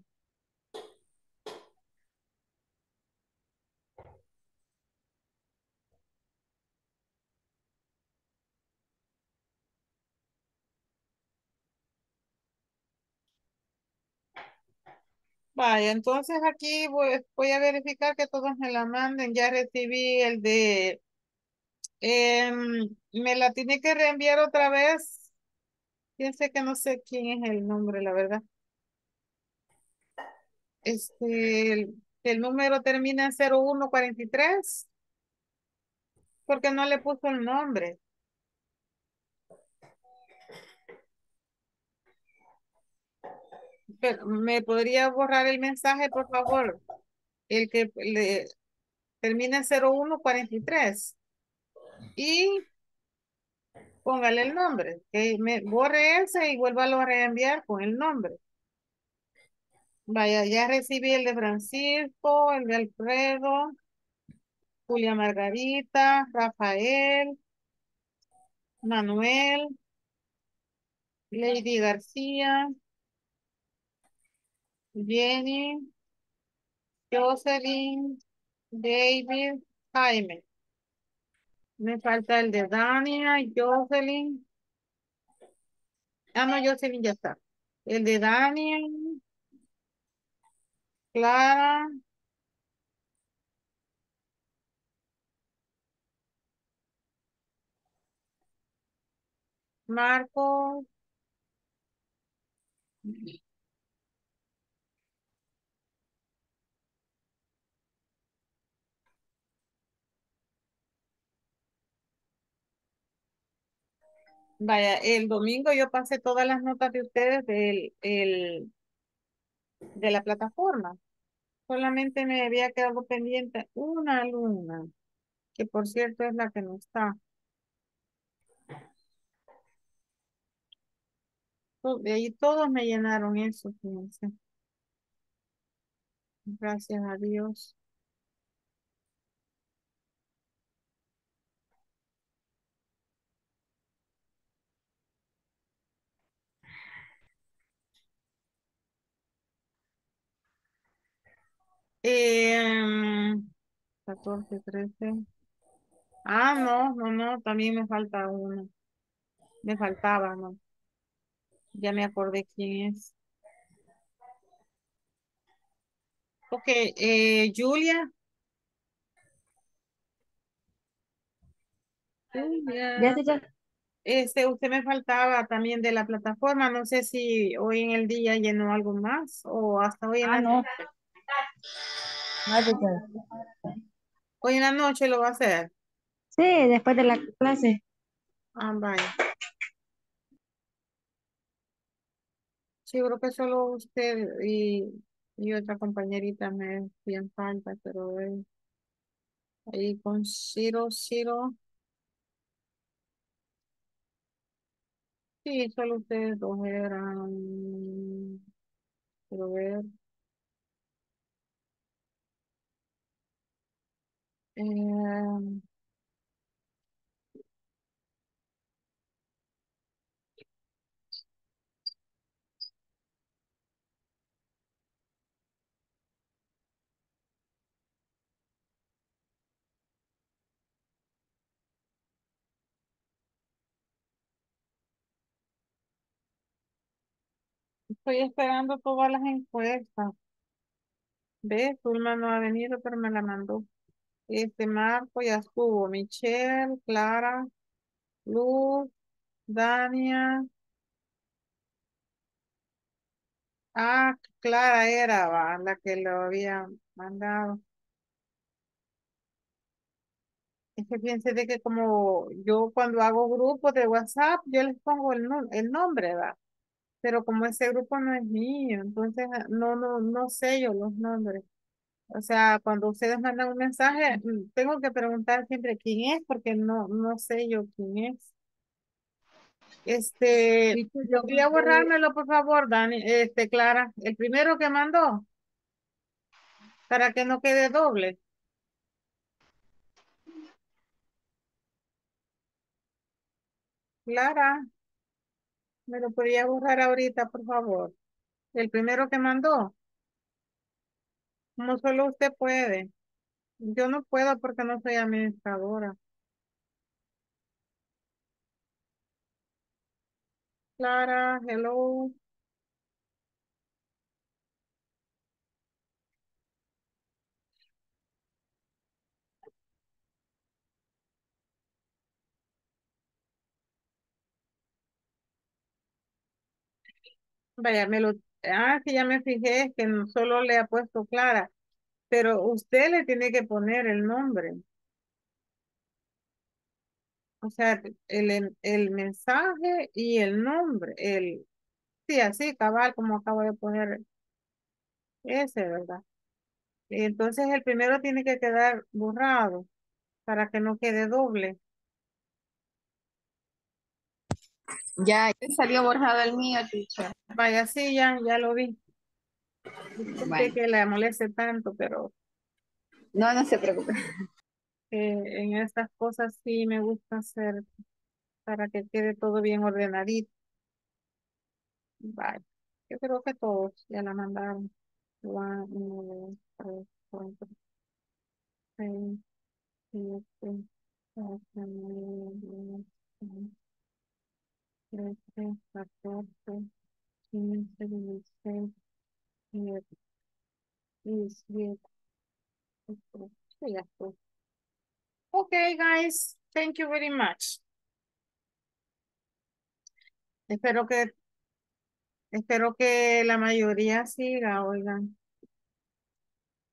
Vaya, entonces aquí voy a verificar que todos me la manden. Ya recibí el de... me la tiene que reenviar otra vez. Piense que no sé quién es el nombre, la verdad. El número termina en 0143 porque no le puso el nombre. Pero, ¿me podría borrar el mensaje, por favor? El que le termina en 0143 y póngale el nombre. Que me borre ese y vuélvalo a reenviar con el nombre. Vaya, ya recibí el de Francisco, el de Alfredo, Julia Margarita, Rafael, Manuel, Lady García, Jenny, Jocelyn, David, Jaime. Me falta el de Dania, Jocelyn. Ah, no, Jocelyn ya está. El de Dania, Clara, Marcos, Vaya, el domingo yo pasé todas las notas de ustedes de la plataforma. Solamente me había quedado pendiente una alumna, que por cierto es la que no está. De ahí todos me llenaron eso, fíjense. Gracias a Dios. Em, 14, 13. Ah, no, no, no, también me falta uno. Me faltaba, ¿no? Ya me acordé quién es. Ok, Julia. Ya, Julia. teacher. Usted me faltaba también de la plataforma. No sé si hoy en el día llenó algo más o hasta hoy en Ah, la no. noche. No, teacher. Hoy en la noche lo va a hacer. Sí, después de la clase. Ah, vaya. Sí, creo que solo usted y otra compañerita me hacían falta, pero ahí con Ciro. Sí, solo ustedes dos eran. Quiero ver. eh, Estoy esperando todas las encuestas. ¿Ves? Zulma no ha venido, pero me la mandó. Marco ya estuvo. Michelle, Clara, Luz, Dania. Ah, Clara era la que lo había mandado. Es que piense de que como yo cuando hago grupos de WhatsApp, yo les pongo el nombre, ¿va? Pero como ese grupo no es mío, entonces no sé yo los nombres. O sea, cuando ustedes mandan un mensaje, tengo que preguntar siempre quién es, porque no sé yo quién es. Teacher, yo ¿Podría mandé. borrármelo, por favor, Dani? Clara, el primero que mandó, para que no quede doble. Clara, ¿me lo podría borrar ahorita, por favor? El primero que mandó, como solo usted puede. Yo no puedo porque no soy administradora. Clara, hello. Vaya, sí, ya me fijé que no solo le ha puesto Clara, pero usted le tiene que poner el nombre. O sea, el mensaje y el nombre, sí, así, cabal, como acabo de poner ese, ¿verdad? Y entonces el primero tiene que quedar borrado para que no quede doble. Ya salió borrado el mío, teacher. Vaya, sí, ya lo vi. Disculpe Bueno, que la moleste tanto, pero no, no se preocupe. en estas cosas sí me gusta hacer para que quede todo bien ordenadito. Vaya, yo creo que todos ya la mandaron. 1, 2, 3, 4, 6, 7, 8, 9, 10, 11, 13, 14, 15, 16, 17, 17. Sí, ya estoy. Okay, guys, thank you very much. Espero que, espero que la mayoría siga, oigan.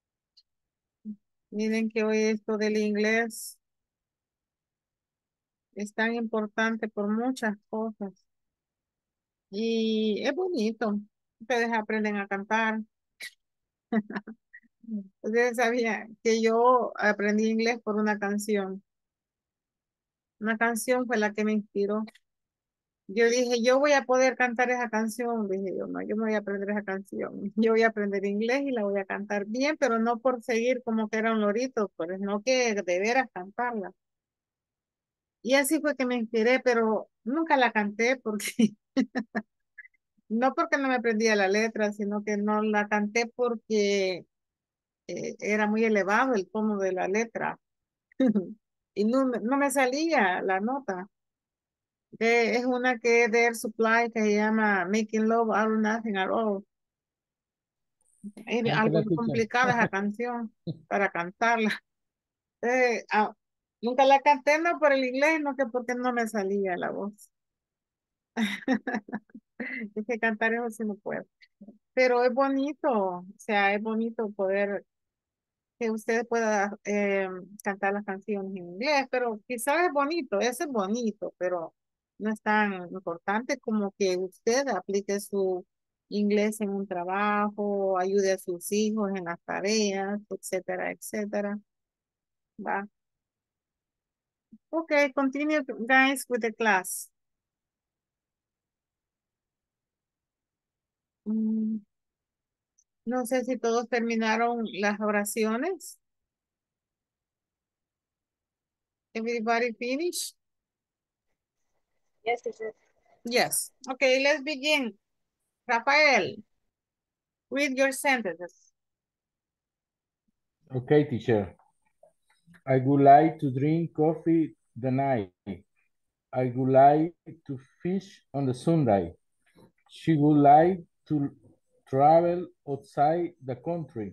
Miren que hoy esto del inglés es tan importante por muchas cosas. Y es bonito. Ustedes aprenden a cantar. Ustedes sabían que yo aprendí inglés por una canción. Una canción fue la que me inspiró. Yo dije, yo voy a poder cantar esa canción. Dije yo, no, yo me voy a aprender esa canción. Yo voy a aprender inglés y la voy a cantar bien, pero no por seguir como que era un lorito, pues no que de veras cantarla. Y así fue que me inspiré, pero nunca la canté porque, no porque no me aprendía la letra, sino que no la canté porque era muy elevado el tono de la letra. Y no me salía la nota. Es una que es de Air Supply que se llama Making Love Out of Nothing at All. Es algo Cántala, teacher. complicada esa canción para cantarla. Eh, ah, Nunca la canté, no por el inglés, no que porque no me salía la voz. Es que cantar eso sí no puedo. Pero es bonito, o sea, es bonito poder que usted pueda cantar las canciones en inglés, pero quizás es bonito, eso es bonito, pero no es tan importante como que usted aplique su inglés en un trabajo, ayude a sus hijos en las tareas, etcétera, etcétera. Va. Okay, continue guys with the class. Mm, no sé si todos terminaron las oraciones. Everybody finish? Yes, teacher. Yes. Okay, let's begin. Rafael, read your sentences. Okay, teacher. I would like to drink coffee the night. I would like to fish on the Sunday. She would like to travel outside the country.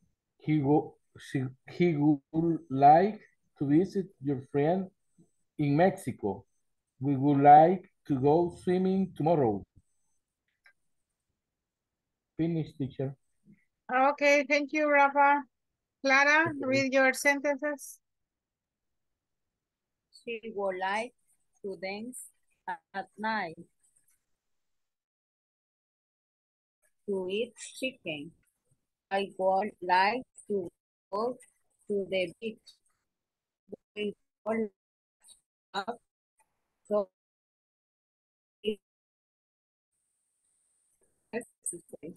He would like to visit your friend in Mexico. We would like to go swimming tomorrow. Finish, teacher. Okay, thank you, Rafa. Clara, Okay. read your sentences. She would like to dance at night, to eat chicken. I would like to go to the beach. We would love to exercise.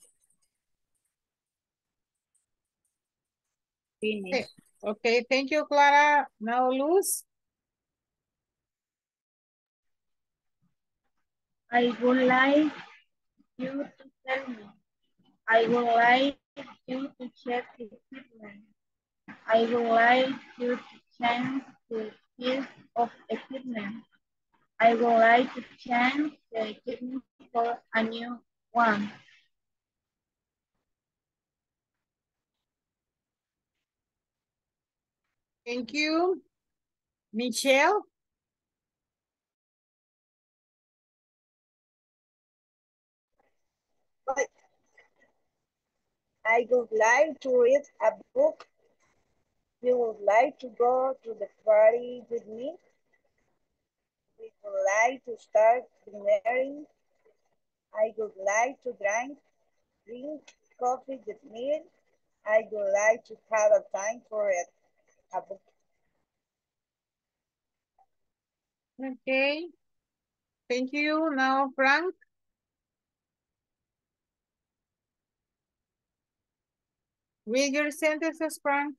Finish. Okay, thank you, Clara. Now, Luz. I would like you to tell me. I would like you to check the equipment. I would like you to change the piece of equipment. I would like to change the equipment for a new one. Thank you. Michelle. I would like to read a book. You would like to go to the party with me? We would like to start dinner. I would like to drink coffee with me. I would like to have a time for it. A book. Okay. Thank you. Now, Frank. Read your sentences, Frank.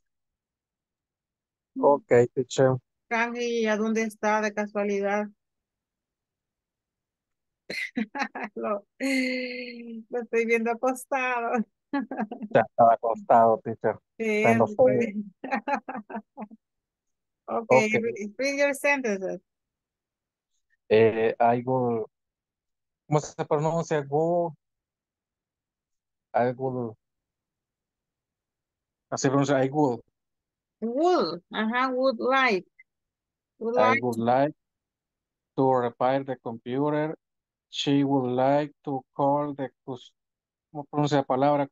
Okay, teacher. Frank, ¿y a dónde está de casualidad? Lo estoy viendo acostado. Ya estaba acostado, teacher. Sí, Está en los juegos. Okay, Okay. read your sentences. I will, ¿cómo se pronuncia? I will, así pronuncia, Would, would like. Would I like would like to repair the computer. She would like to call the, ¿cómo pronuncia la palabra?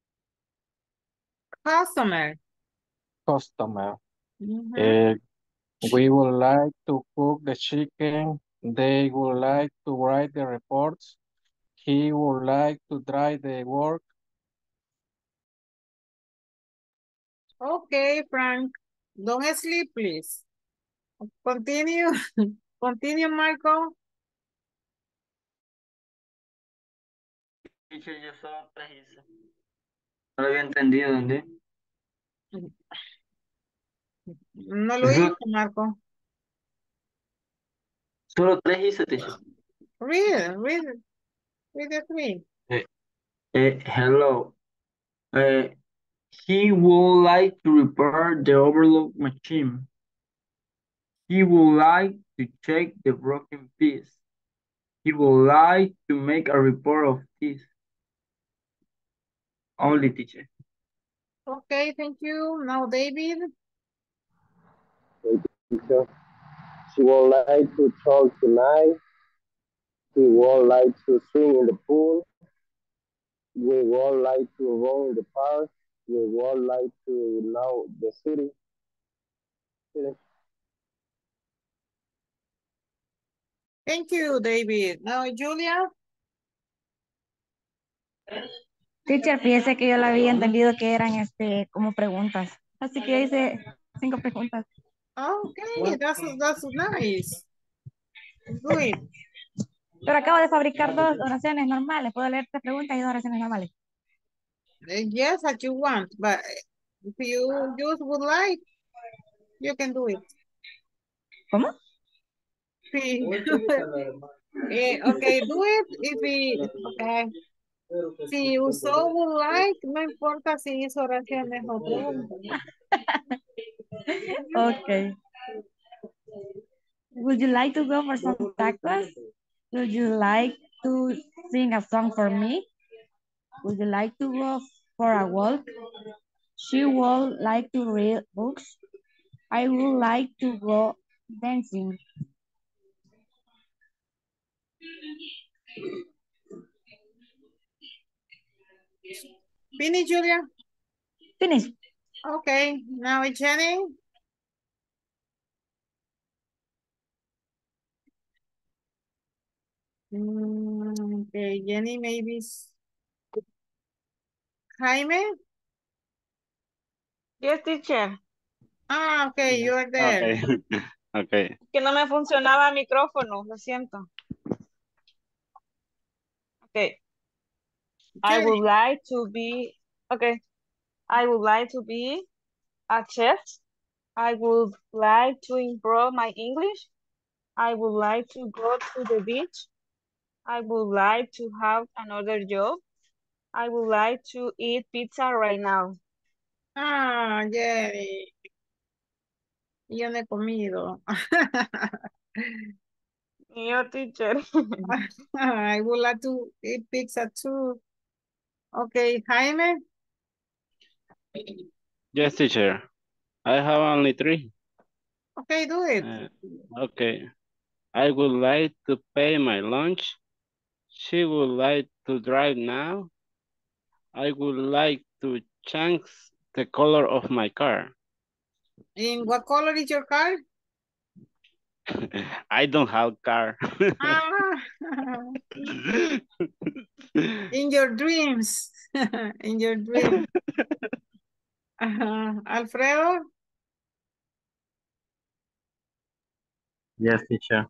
customer. Customer. Ujú. We would like to cook the chicken. They would like to write the reports. He would like to drive the work. Okay, Frank. Don't sleep, please. Continue. Continue, Marco. Teacher, yo solo tres hice. No lo había entendido, ¿entendí? No lo hice, Marco. Solo tres hice, teacher. Read it, read it. Read the three. Hello. He would like to repair the overload machine. He would like to check the broken piece. He would like to make a report of this. Only, teacher. Okay, thank you. Now, David. Teacher. She would like to talk tonight. He would like to swim in the pool. We would like to run in the park. We would like to know the city. Thank you, David. Now, Julia. Teacher, fíjese que yo la había entendido que eran como preguntas. Así que hice 5 preguntas. Okay, that's nice. Good. Pero acabo de fabricar 2 oraciones normales. Puedo leer 3 preguntas y 2 oraciones normales. Yes, as you want, but if you just would like, you can do it. ¿Cómo? Sí. Okay, do it okay. Si usó would like, no importa si hizo oraciones o preguntas. Okay. Would you like to go for some tacos? Would you like to sing a song for me? Would you like to go for a walk? She would like to read books. I would like to go dancing. Finish, Julia? Finish. Okay, now Jenny. Okay, Jenny, maybe. Jaime? Yes, teacher. Okay, you are there. Okay. Okay. Que no me funcionaba el micrófono, lo siento. Okay. I would like to be, okay. I would like to be a chef. I would like to improve my English. I would like to go to the beach. I would like to have another job. I would like to eat pizza right now. Jenny. Yo no he comido. Yo, teacher. I would like to eat pizza too. Okay, Jaime? Yes, teacher. I have only 3. Okay, do it. Okay. I would like to pay my lunch. She would like to drive now. I would like to change the color of my car. In what color is your car? I don't have car. In your dreams. In your dreams. Alfredo? Yes, teacher.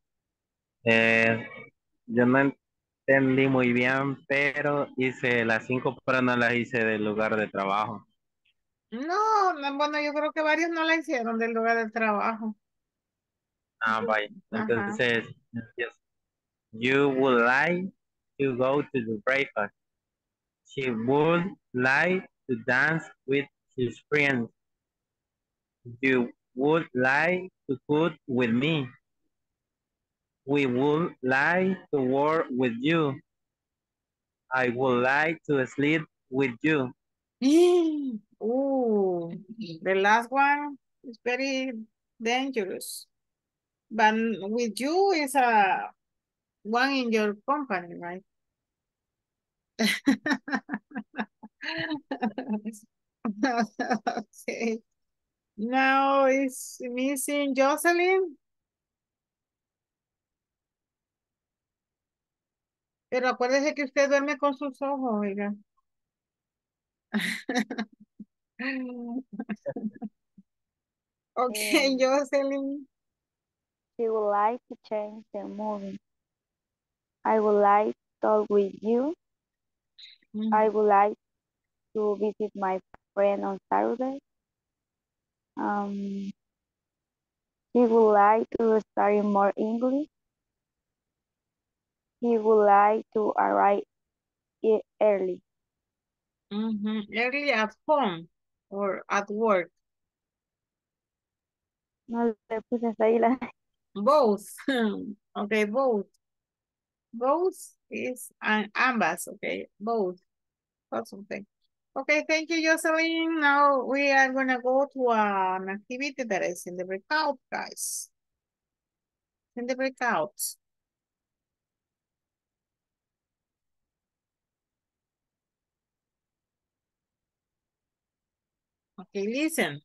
Yo no entendí muy bien, pero hice las 5, pero no las hice del lugar de trabajo. No, bueno, yo creo que varios no la hicieron del lugar de trabajo. Vaya. Entonces, yes. You would like to go to the breakfast. She would like to dance with his friends. You would like to cook with me. We would like to work with you. I would like to sleep with you. Ooh, the last one is very dangerous. But with you is a one in your company, right? Okay. Now is missing Jocelyn. Pero acuérdese que usted duerme con sus ojos, oiga. Okay, Jocelyn. She would like to change the movie. I would like to talk with you. I would like to visit my friend on Saturday. He would like to study more English. He would like to arrive early. Early at home or at work. No le puse ahí la... Both. Okay, both. Both is ambas, okay, both. Or something. Okay, thank you, Jocelyn. Now we are gonna go to an activity that is in the breakout, guys. In the breakout. Okay, listen.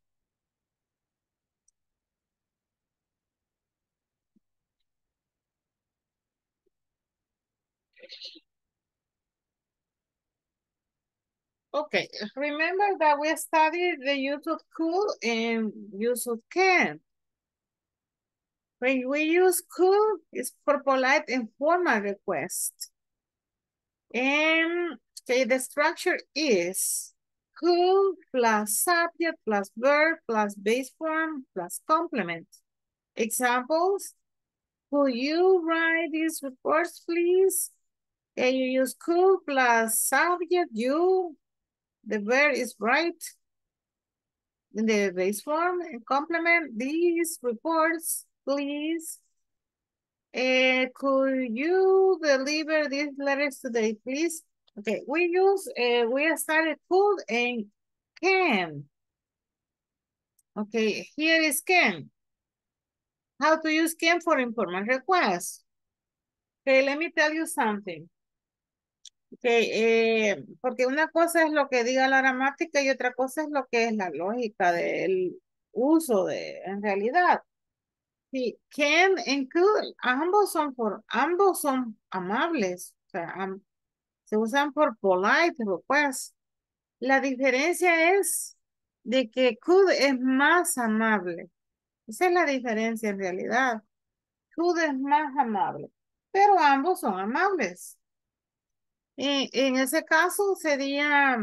Okay, remember that we studied the use of could and use of can. When we use could, it's for polite and formal request. And okay, the structure is could plus subject plus verb plus base form plus complement. Examples, could you write these reports, please? And you use could plus subject, you, the verb is right in the base form, and complement these reports, please. Could you deliver these letters today, please? Okay, we started could and can. Okay, here is can. How to use can for informal requests. Okay, let me tell you something. Okay, porque una cosa es lo que diga la gramática y otra cosa es lo que es la lógica del uso en realidad. Sí, can and could, ambos son amables, o sea, se usan por polite request. La diferencia es de que could es más amable. Esa es la diferencia en realidad. Could es más amable, pero ambos son amables. En ese caso sería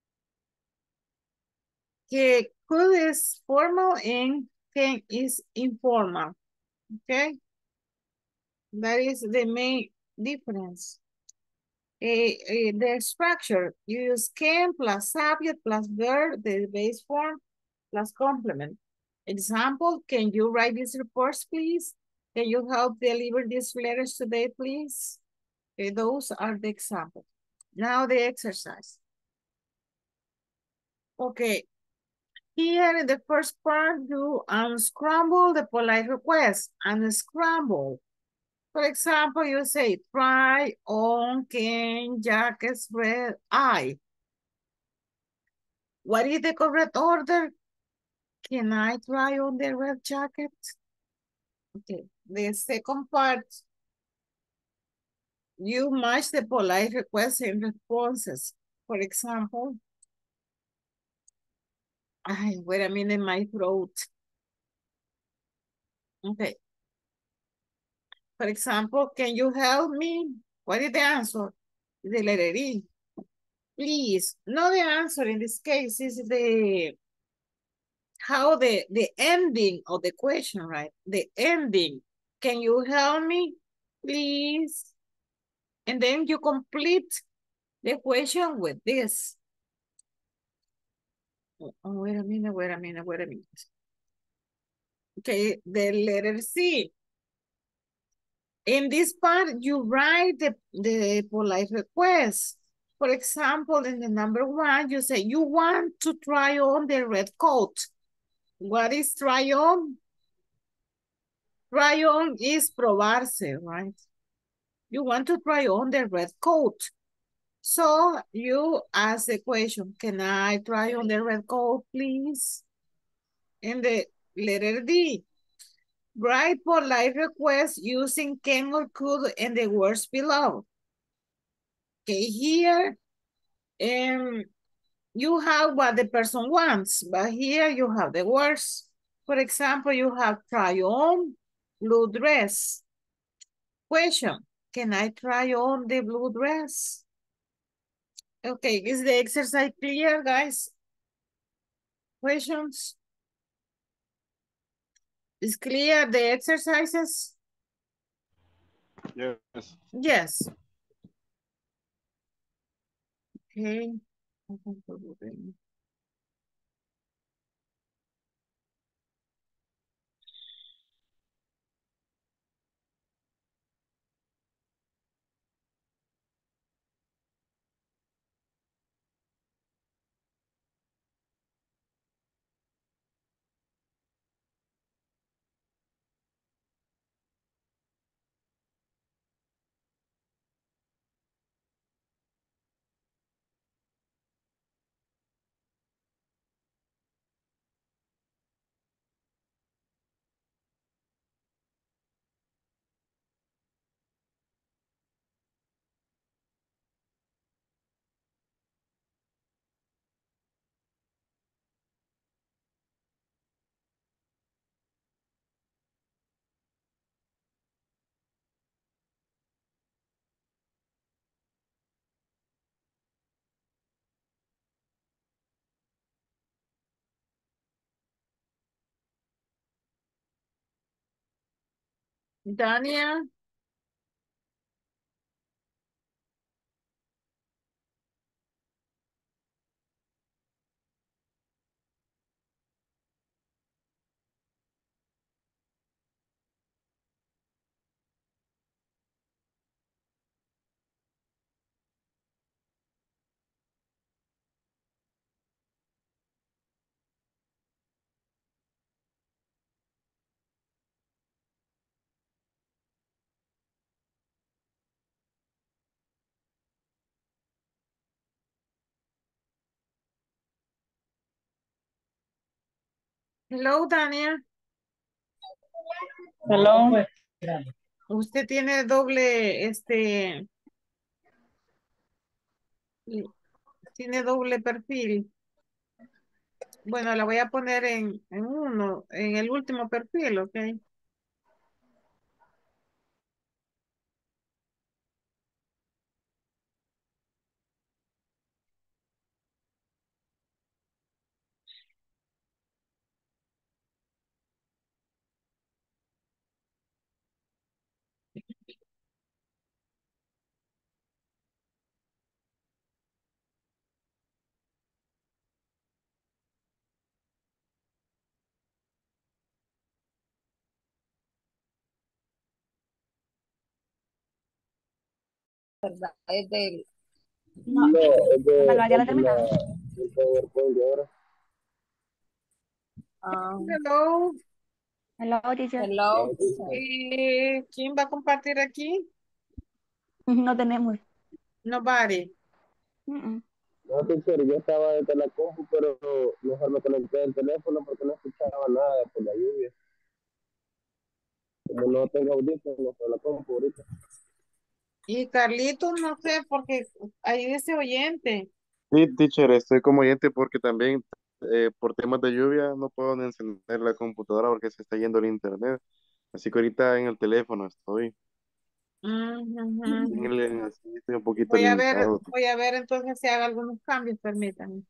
que could is formal and can is informal. Okay? That is the main difference. The structure, you use can plus subject plus verb, the base form, plus complement. Example, can you write these reports, please? Can you help deliver these letters today, please? Okay, those are the examples. Now the exercise. Okay, here in the first part, you unscramble the polite request, unscramble. For example, you say, try on Ken Jacket's red eye. What is the correct order? Can I try on the red jacket? Okay, the second part, you match the polite requests and responses. For example, wait a minute, my throat. Okay. For example, can you help me? What is the answer? The letter E. Please. No, the answer in this case is the ending of the question, right? The ending. Can you help me, please? And then you complete the question with this. Oh, wait a minute. Okay, the letter C. In this part, you write the polite request. For example, in the number 1, you say, you want to try on the red coat. What is try on? Try on is probarse, right? You want to try on the red coat. So you ask the question, can I try on the red coat, please? in the letter D. Write polite request using can or could and the words below. Okay, here you have what the person wants, but here you have the words. For example, you have try on blue dress. Question, can I try on the blue dress? Okay, is the exercise clear, guys? Questions? Is clear the exercises? Yes. Yes. Okay. Dania. Hello, Dania. Hello. Usted tiene doble, tiene doble perfil. Bueno, la voy a poner en uno, en el último perfil, ¿ok? ¿Verdad? Es del... No, No, ya la he es de terminado. el PowerPoint de ahora. Hello. Hello, teacher. Hello. ¿Quién va a compartir aquí? No tenemos. Nobody. No, teacher, yo estaba desde la compu, pero mejor me conecté del teléfono porque no escuchaba nada por la lluvia. Como no tengo audífonos por la compu ahorita. Y Carlitos, no sé, porque ahí dice oyente. Sí, teacher, estoy como oyente porque también por temas de lluvia no puedo ni encender la computadora porque se está yendo el internet. Así que ahorita en el teléfono estoy. Ujú. Sí, estoy un poquito limitado. Voy a ver entonces si hago algunos cambios, permítanme.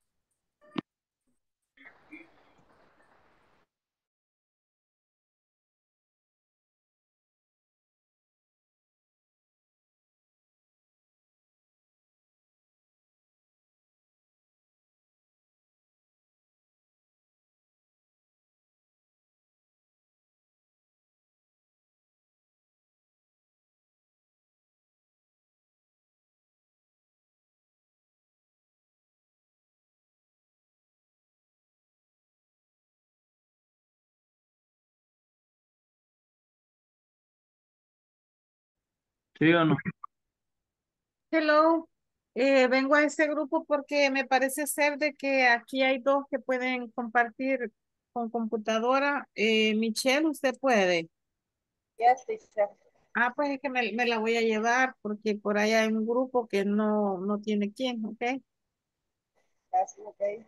¿Sí o no? Hello. Vengo a este grupo porque me parece ser de que aquí hay dos que pueden compartir con computadora. Michelle, ¿usted puede? Yes, teacher. Ah, pues es que me la voy a llevar porque por ahí hay un grupo que no tiene quién, ¿ok? That's okay.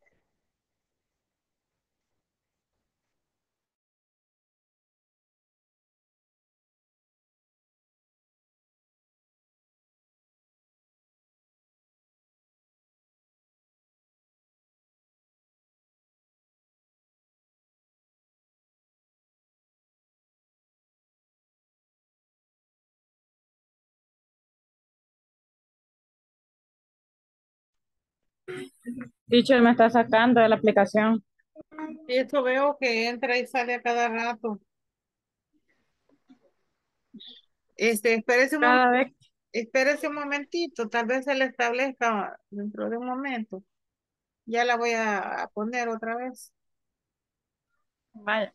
Teacher me está sacando de la aplicación. Y esto veo que entra y sale a cada rato. Espérese Cada vez. espérese un momentito, tal vez se le establezca dentro de un momento. Ya la voy a poner otra vez. Vaya.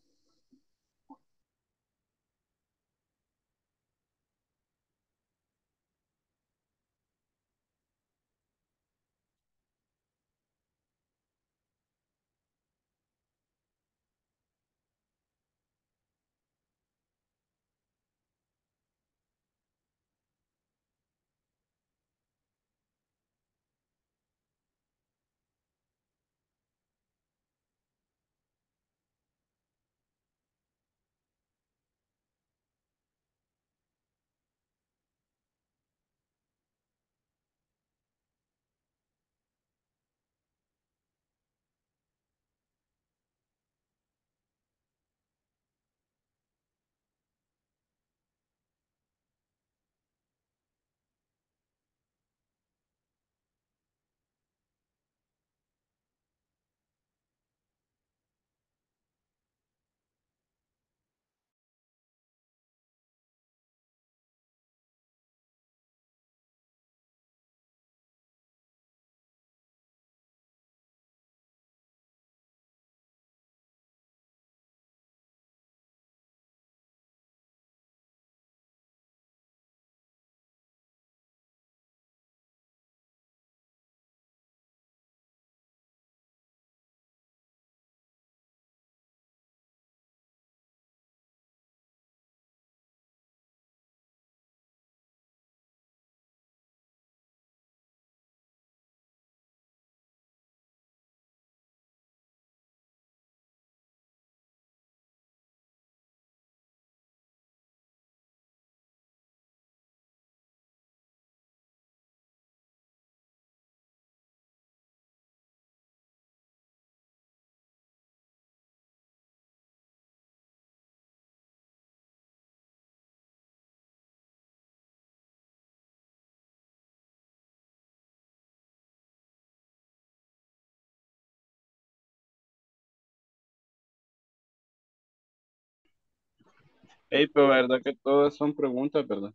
Ey, pero verdad que todas son preguntas, ¿verdad?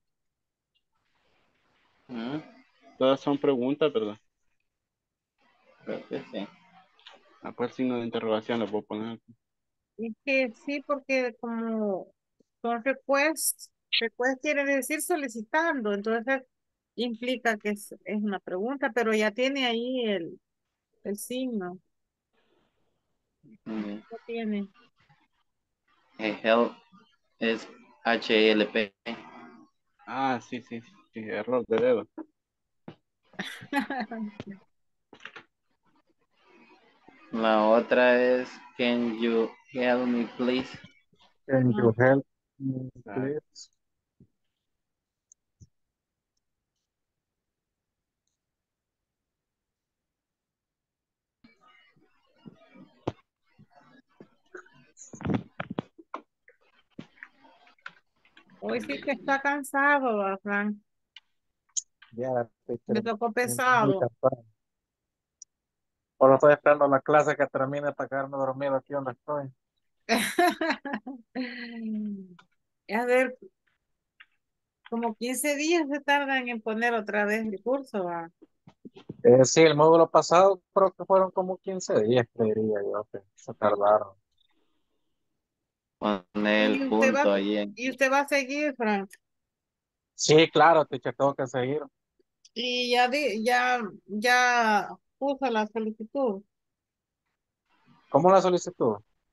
Todas son preguntas, ¿verdad? Creo que sí. Ah, pues signo de interrogación le puedo poner. Es que sí, porque como son request quiere decir solicitando, entonces implica que es una pregunta, pero ya tiene ahí el signo. Mm, Lo tiene. Help es HLP. Ah, sí, sí, sí, error de dedo. La otra es Can you help me please? Can you help me, Ah, please? Hoy sí que está cansado, ¿verdad, Frank? Ya, Me teacher, tocó muy pesado. cansado. Solo estoy esperando la clase que termine para quedarme dormido aquí donde estoy. A ver, como 15 días se tardan en poner otra vez el curso, ¿va? Sí, el módulo pasado creo que fueron como 15 días, creería yo, que se tardaron. Pone el Y usted va, punto ahí en... y usted va a seguir, Frank. Sí, claro, teacher, tengo que seguir. Y ya puso la solicitud. ¿Cómo la solicitud?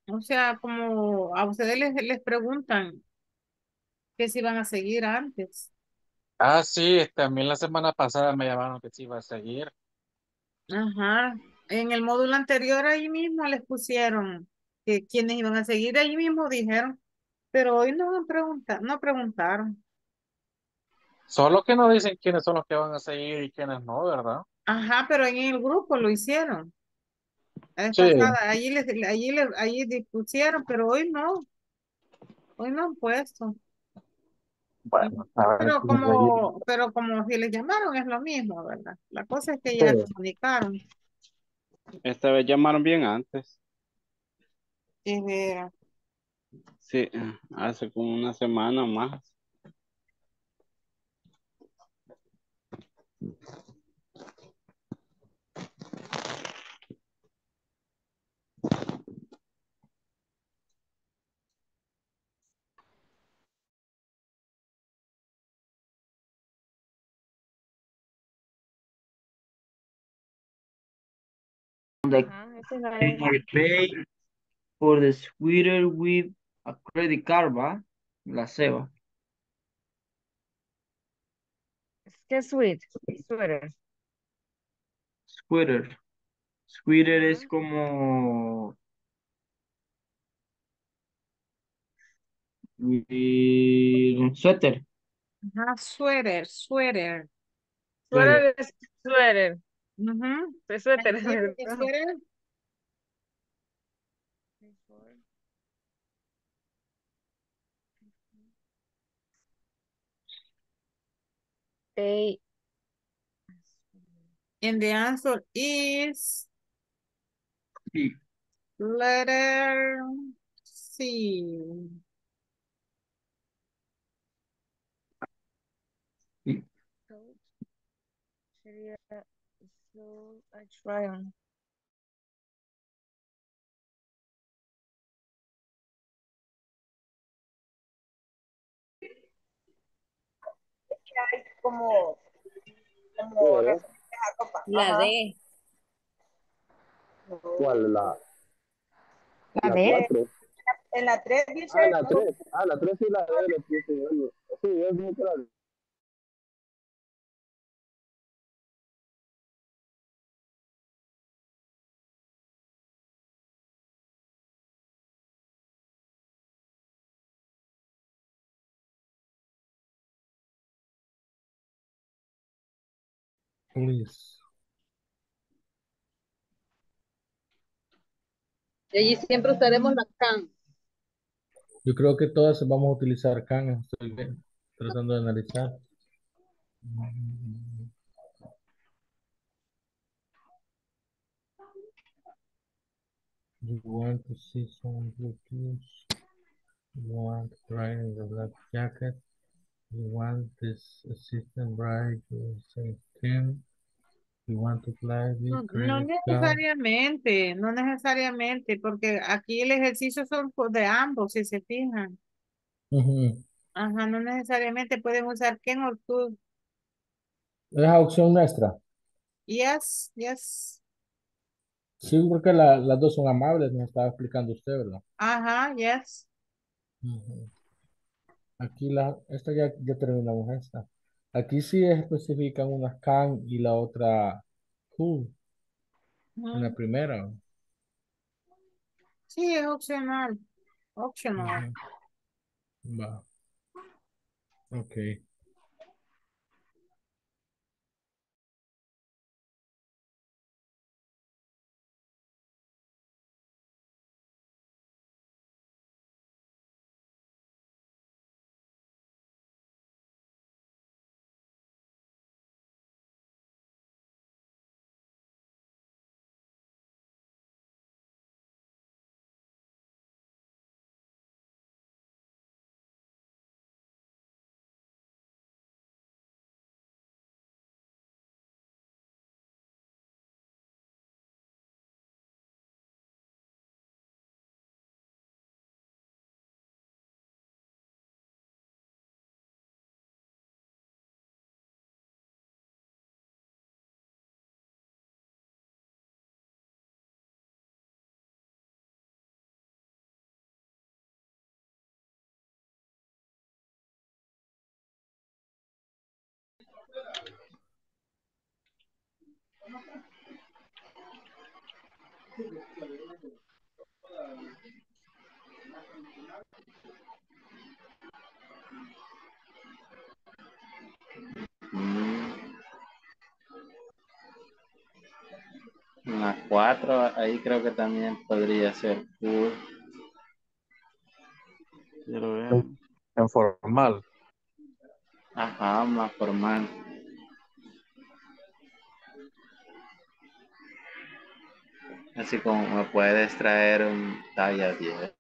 O sea, como a ustedes les preguntan que si van a seguir antes. Ah, sí, a mí la semana pasada me llamaron que sí iba a seguir. Ajá. En el módulo anterior ahí mismo les pusieron que quienes iban a seguir ahí mismo dijeron, pero hoy no han preguntado, no preguntaron. Solo que no dicen quiénes son los que van a seguir y quiénes no, ¿verdad? Ajá, pero en el grupo lo hicieron. La vez Sí. pasada, allí dispusieron, pero hoy no han puesto. Bueno, a ver Pero si me seguimos. como si les llamaron es lo mismo, ¿verdad? La cosa es que Sí. ya comunicaron. Esta vez llamaron bien antes. Que vera. Sí, hace como una semana o más. Ajá, esa es la E. I pay for the sweater with a credit card, ¿va? La C, ¿va? ¿Qué sweet? Sweater. Sweater. Sweater es Ajá. como un suéter. Ajá, suéter. Suéter. Suéter es suéter. Ujú. Es suéter, Así porque ¿verdad? suéter, A. and the answer is Sí. letter C. Sí. Sería so I try on. Hay como ¿Qué? referentes a ropa. La Ajá. D. ¿Cuál? A La ver, 4. En la 3 dice, Ah, la 3. Ah, la 3 sí la D le puse. Sí, es muy claro. Please. Y allí siempre usaremos la can. Yo creo que todas vamos a utilizar can, estoy tratando de analizar. You want to see some blue shoes? You want to try the black jacket? You want this assistant bride to say Kim? You want to apply the No credit card? necesariamente, no necesariamente, porque aquí el ejercicio son de ambos, si se fijan. Ujú. Ajá, no necesariamente pueden usar can o tú. Es opción nuestra. Yes, yes. Sí, porque las dos son amables, nos estaba explicando usted, ¿verdad? Ajá, yes. Ujú. Aquí esta ya terminamos esta. Aquí sí especifican una can y la otra cool en la Ujú. primera. Sí, es opcional. Optional. Ujú. Va, ok. Las 4, ahí creo que también podría ser cool. Quiero ver. En formal. Ajá, más formal. Así como me puedes traer un talla 10.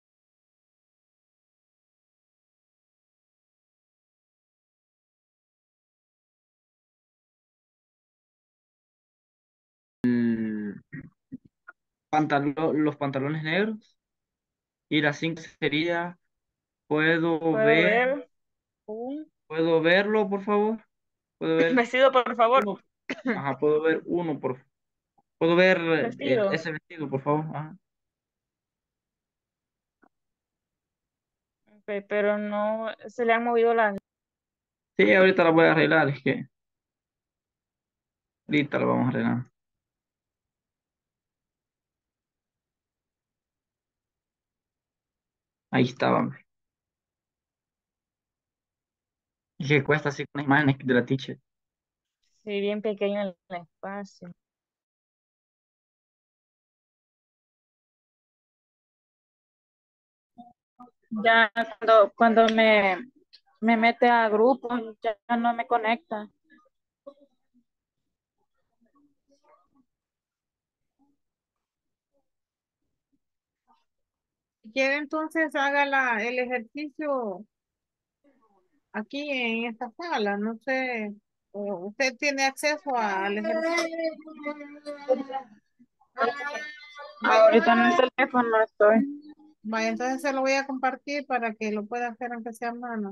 Los pantalones negros. Y la 5 sería, Puedo ver un ¿puedo verlo, por favor? ¿Puedo ver vestido, por favor. uno? Ajá, puedo ver uno, ¿puedo ver Vestido. ese vestido, por favor? Ajá. Ok, pero no se le han movido las. Sí, ahorita la voy a arreglar, es que ahorita la vamos a arreglar. Ahí estaba, hombre. Y que cuesta así con las imágenes de la teacher. Sí, bien pequeño el espacio. Ya cuando me mete a grupo, ya no me conecta. Si quiere, entonces haga el ejercicio aquí en esta sala. No sé, ¿usted tiene acceso al ejercicio? Ahorita en el teléfono estoy. Vaya, entonces se lo voy a compartir para que lo pueda hacer aunque sea a mano.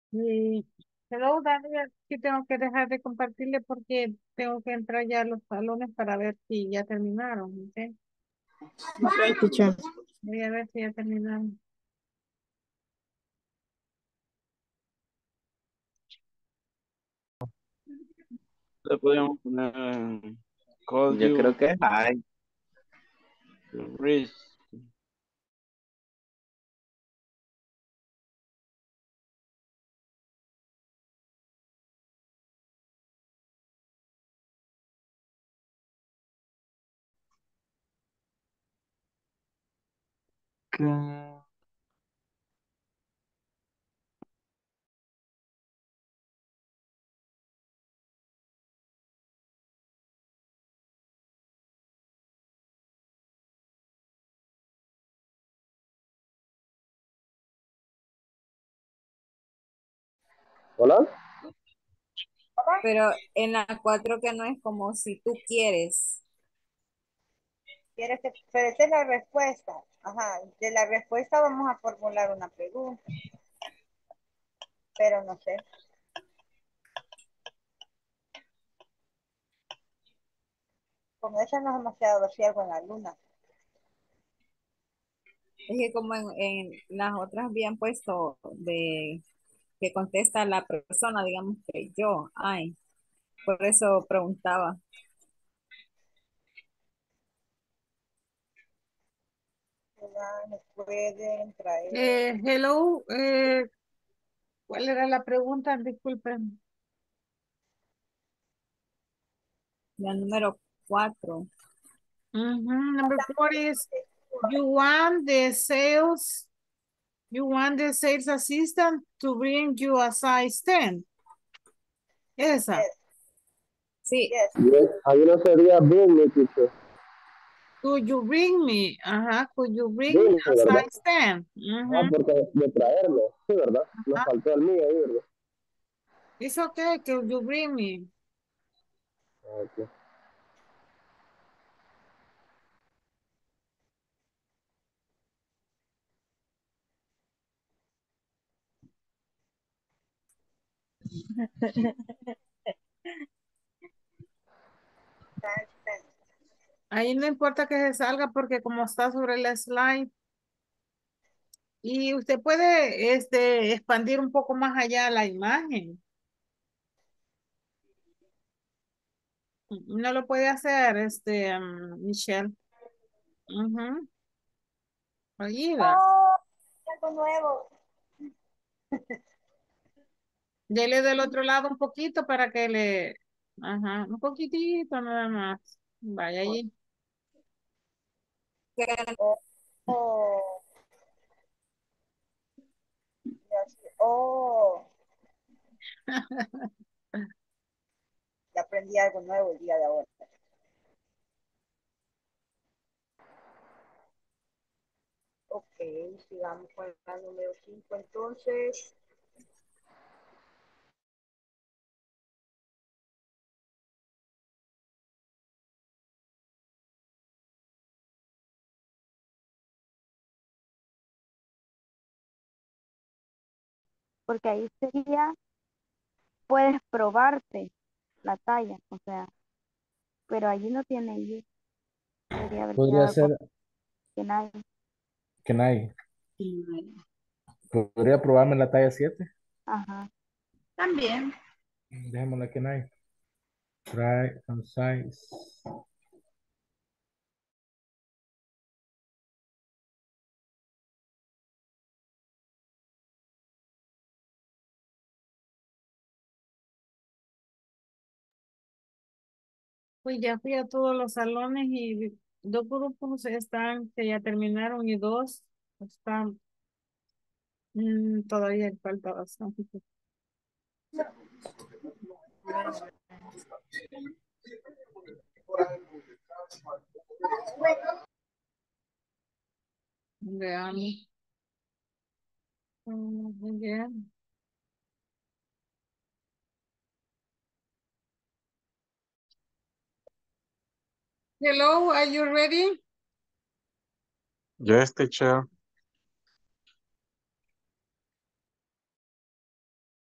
Y hello, Daniel, sí tengo que dejar de compartirle porque tengo que entrar ya a los salones para ver si ya terminaron, ¿ok? Okay, teacher. Voy a ver si ya terminaron. Le podemos poner call Yo you creo que hay. Riz. Que- ¿Hola? Pero en la 4 que no es como si tú quieres. ¿Quieres que, pero esa es la respuesta? Ajá, de la respuesta vamos a formular una pregunta, pero no sé. Como esa nos hemos quedado así algo en la luna. Es que como en las otras habían puesto de que contesta la persona, digamos que yo, ay, por eso preguntaba. Nos pueden traer. Hello, ¿cuál era la pregunta? Disculpen. La número 4. Number 4 is you want the sales assistant to bring you a size 10. Esa. Sí. Yes. Yes, ahí no sería bring me, teacher. Could you bring me? Ajá, could you bring me Bring me, a ¿verdad? size 10? Ah, porque de traerlo. Sí, ¿verdad? Nos faltó el mío ahí, ¿verdad? It's okay, could you bring me? Ok. Ahí no importa que se salga porque como está sobre el slide y usted puede expandir un poco más allá la imagen. No lo puede hacer, Michelle. Ayuda. Oh, algo nuevo. Dele del otro lado un poquito para que un poquitito nada más. Vaya allí. Oh, oh, yes. Oh, ya aprendí algo nuevo el día de ahora. Ok, sigamos con la número 5 entonces. Porque ahí sería, puedes probarte la talla, o sea, pero allí no tiene you. Debería haber Podría quedado con ser que nadie. can I. Podría probarme la talla 7. Ajá. También. Dejémosla can I. Try on size. Pues ya fui a todos los salones y dos grupos están que ya terminaron y dos están todavía falta bastante. Veamos. Muy bien. Hello, are you ready? Yes, teacher.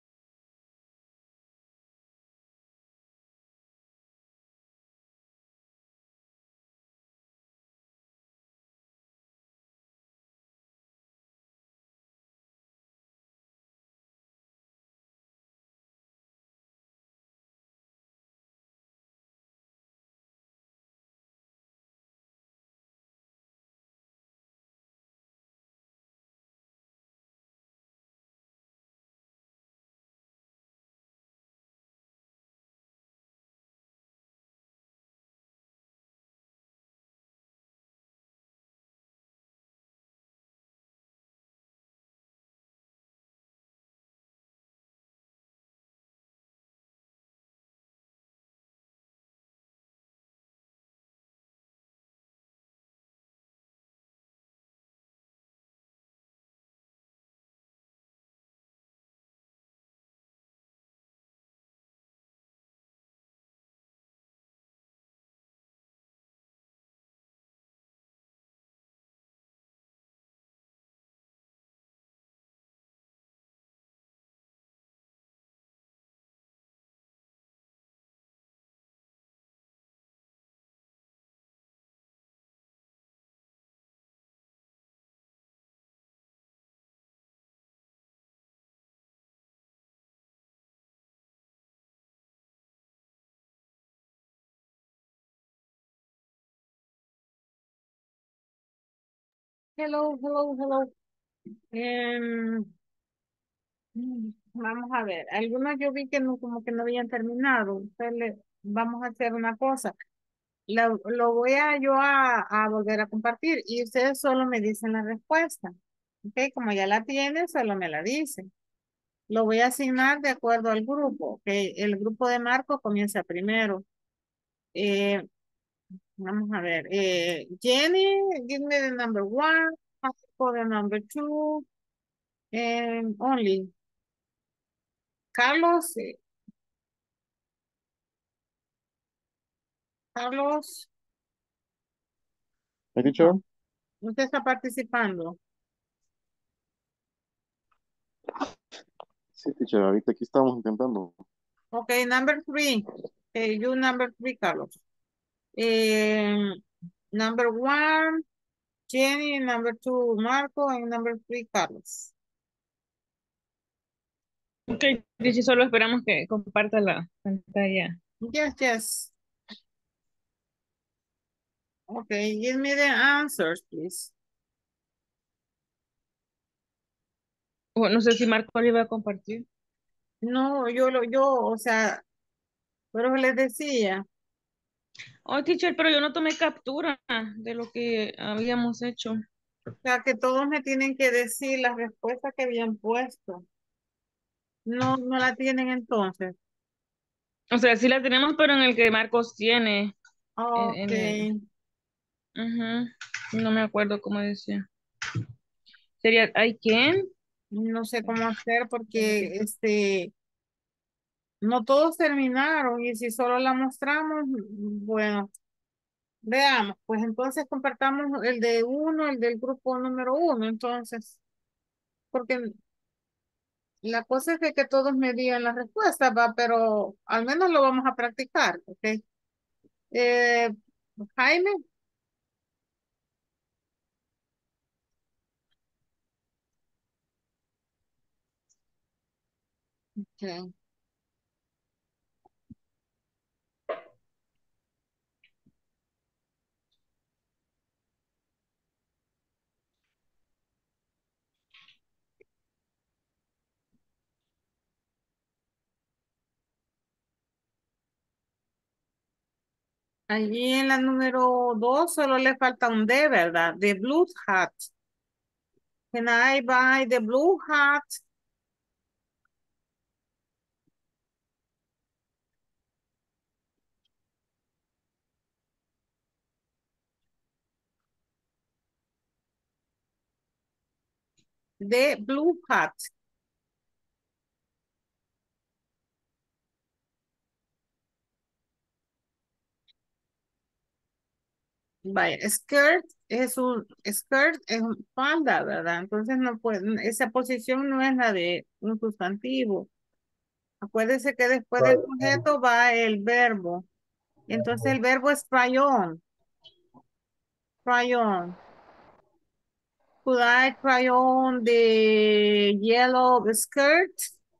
Hello, hello, hello. Vamos a ver, algunos yo vi que no, como que no habían terminado. Entonces vamos a hacer una cosa. Lo voy a volver a compartir y ustedes solo me dicen la respuesta. Ok, como ya la tienen, solo me la dicen. Lo voy a asignar de acuerdo al grupo. Ok, el grupo de Marco comienza primero. Eh, Vamos a ver. Jenny, give me the number one. Marco, the number two. And only. Carlos, Carlos, ¿Me dicho? usted está participando. Sí, teacher, ahorita aquí estamos intentando. Okay, number three. You number three, Carlos. Eh, Number one, Jenny. Number two, Marco. And number three, Carlos. Ok, dice, solo esperamos que comparta la pantalla. Yes, yes. Okay, give me the answers, please. Bueno, no sé si Marco le iba a compartir. No, o sea, pero les decía. Oh, teacher, pero yo no tomé captura de lo que habíamos hecho. O sea, que todos me tienen que decir la respuesta que habían puesto. No, no la tienen entonces. O sea, sí la tenemos, pero en el que Marcos tiene. En el, Ok. no me acuerdo cómo decía. Sería, I can. No sé cómo hacer porque no todos terminaron y si solo la mostramos, bueno, veamos, pues entonces compartamos el de uno, el del grupo número uno, entonces, porque la cosa es de que todos me digan la respuesta, va, pero al menos lo vamos a practicar, ¿ok? Eh, Jaime, ok. Allí en la número dos solo le falta un D, ¿verdad? De blue hat. Can I buy the blue hat? The blue hat. Vaya, skirt es un falda, ¿verdad? Entonces no puede, esa posición no es la de un sustantivo. Acuérdese que después del sujeto va el verbo. Entonces el verbo es try on. Try on. Could I try on the yellow skirt?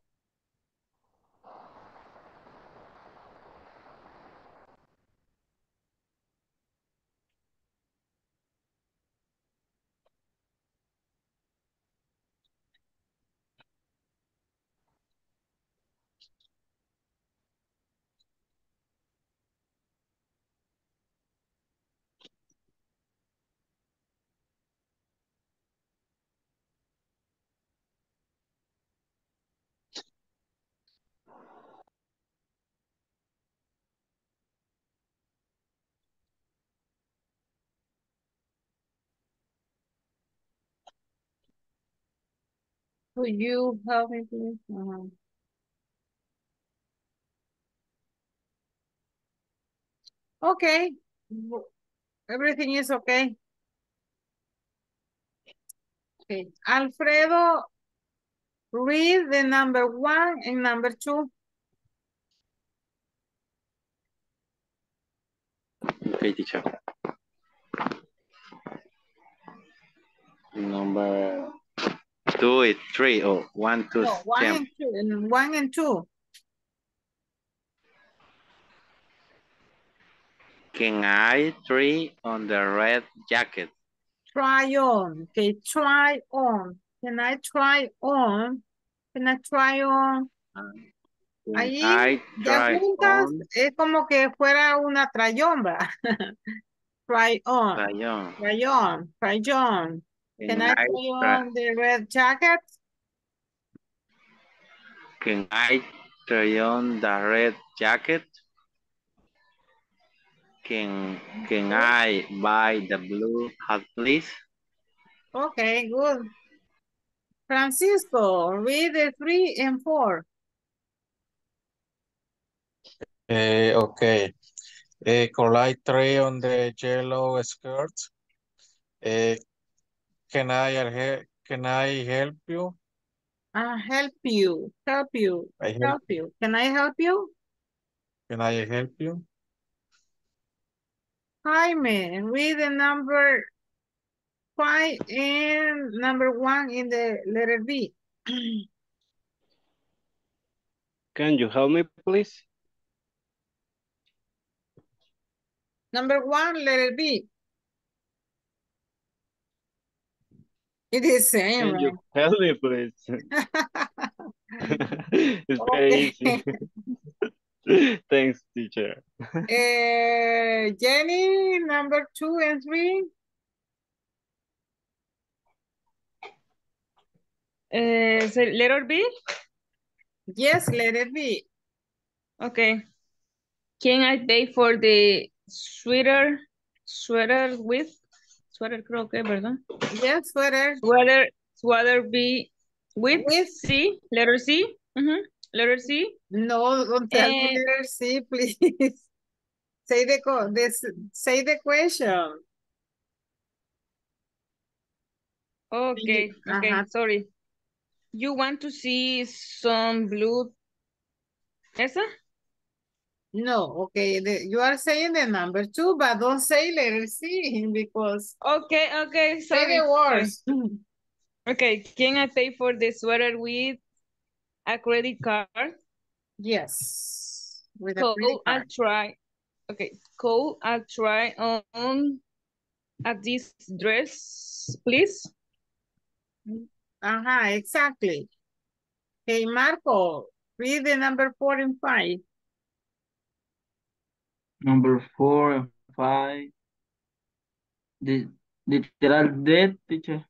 Could you help me please? Okay. Everything is okay. Okay. Alfredo, read the number one and number two. Okay, teacher. Number 2 is 3 or 1, 2, No, one 10. and two. And one and two. Can I try on the red jacket? Try on. Okay, try on. Can I try on? Can I try on? Can Ahí I de try juntas on? es como que fuera una trayomba. Try on. Try on. Try on. Try on. Can Can I I try try? on the red jacket? Can I try on the red jacket? Can I buy the blue hat, please? Okay, good. Francisco, read the 3 and 4. Okay. Collide tray on the yellow skirt. Can I help you? Help you. Help you. I help Help you. Can I help you? Can I help you? Jaime, read the number 5 and number 1 in the letter B. Can you help me, please? Number 1, letter B. It is same, Can you right? help me, please? It's very Okay. easy. Thanks, teacher. Jenny, number 2 and 3. So letter B? Yes, letter B. Okay. Can I pay for the sweater creo que, ¿verdad? Yes, sweater. Sweater B with C, letter C. Letter C. No, don't tell me And letter C, please. Say the question. okay, sorry. You want to see some blue? ¿Esa? No, okay. You are saying the number 2, but don't say letter C because Okay, say sorry. the words. Okay, can I pay for the sweater with a credit card? Yes, with a Cool, credit I'll card. try. Okay, cool, I'll try on at this dress, please. Exactly. Okay, Marco, read the number 4 and 5. Number 4 and 5. The literal dead, teacher.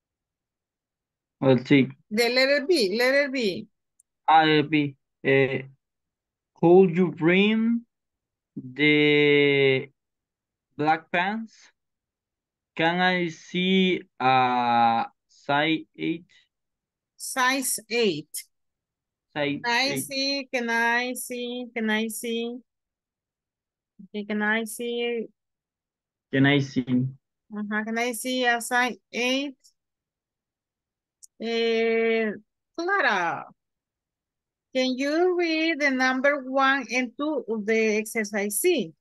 Let's see. The letter B, letter B. B. Could you bring the black pants? Can I see size 8? Size 8. Size Can I 8. see? Can I see? Can I see? Okay, can I see? Can I see? Can I see a size 8? Clara, can you read the number 1 and 2 of the exercise C?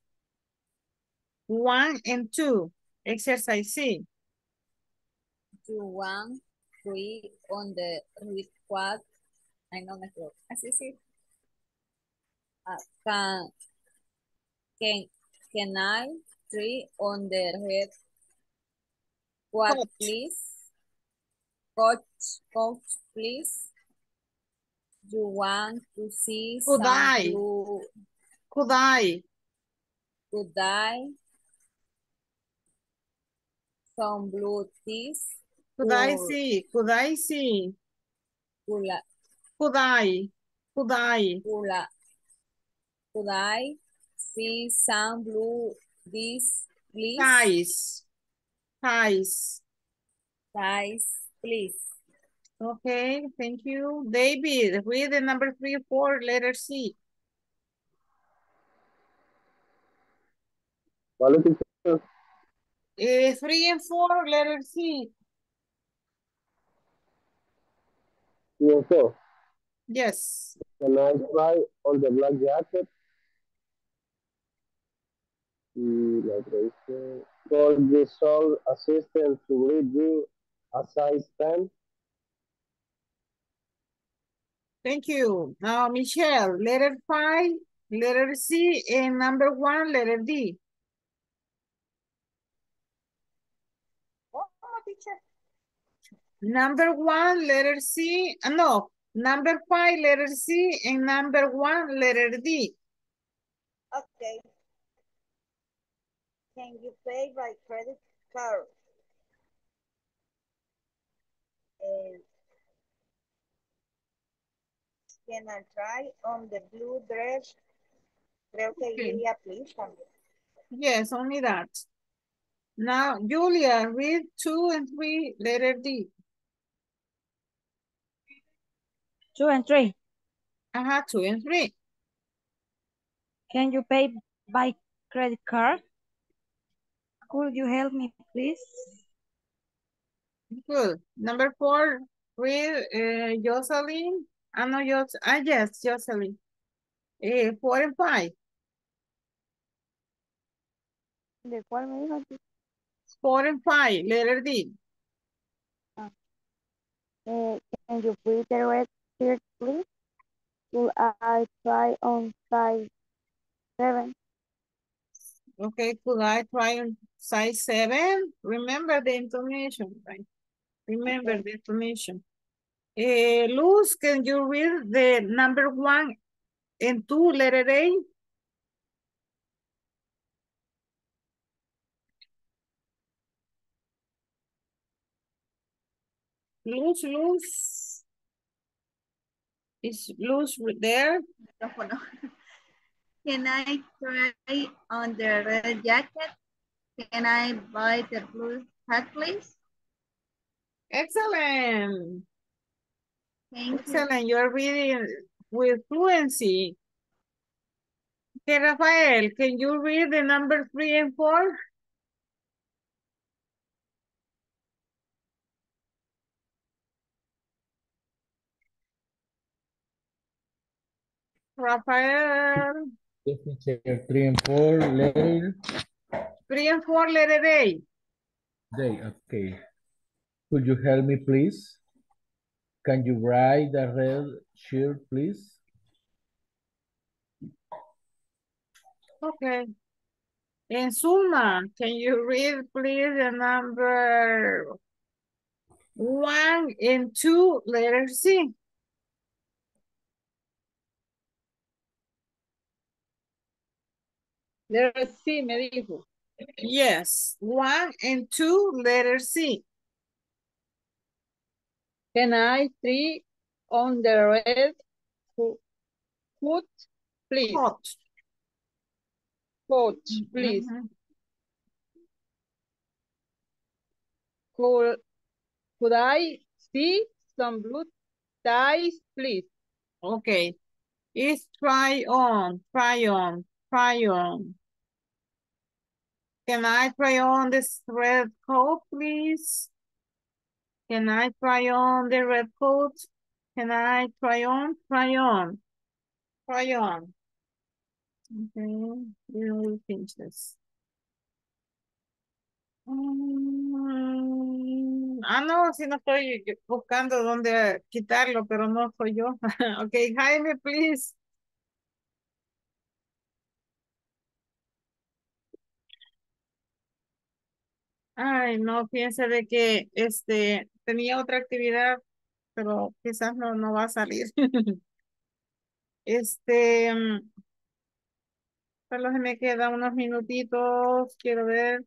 1 and 2, exercise C. You want to eat on the red quad. Ay, no me equivoco. Así sí. Can I try on the red quad, please? Coach, please. You want to see Could some I? blue? Could I? Could I? Some blue tees? Could I see? Could I see? Could I? Could I? Could I see some blue tees, please? Size, please. Okay, thank you. David, read the number 3 and 4, letter C. ¿Cuál es el 3 and 4, letter C. tiempo? Yes. Can I try on the black jacket? Y la otra dice, call the sole assistant to read you a size 10. Thank you. Now, Michelle, letter 5, letter C, and number 1, letter D. Number one, letter C. No, number five, letter C, and number one, letter D. Okay. Can you pay by credit card? And can I try on the blue dress? Creo que Okay. iría please también. Yes, only that. Now, Julia, read 2 and 3, letter D. 2 and 3. 2 and 3. Can you pay by credit card? Could you help me, please? Good. Number 4, read Jocelyn. No, yes, Jocelyn. 4 and 5. ¿De cuál me dijo? 4 and 5, letter D. Can you please the red shirt, please? Will I try on size 7? Okay, could I try on size 7? Remember the intonation, right? Remember Okay. the intonation. Luz, can you read the number 1 and 2, letter A? Luz. Is Luz there? Micrófono. Can I try on the red jacket? Can I buy the blue hat, please? Excellent. Thank you. Excellent. You are reading with fluency. Okay, Rafael, can you read the number 3 and 4? Rafael. Let me check 3 and 4, letter 3 and 4, letter A. day. Okay. Could you help me, please? Can you write the red shirt, please? Okay. And Suma, can you read please the number 1 and 2, letter C? Letter C me dijo. Yes, 1 and 2, letter C. Can I try on the red foot, please? Coat, please. Could I see some blue ties, please? Okay. It's try on. Can I try on this red coat, please? Can I try on the red coat? Can I try on? Try on. Okay, we'll finish this. No, si no estoy buscando dónde quitarlo, pero no soy yo. Okay, Jaime, please. Ay, no, fíjense de que tenía otra actividad, pero quizás no va a salir. Solo se me quedan unos minutitos, quiero ver.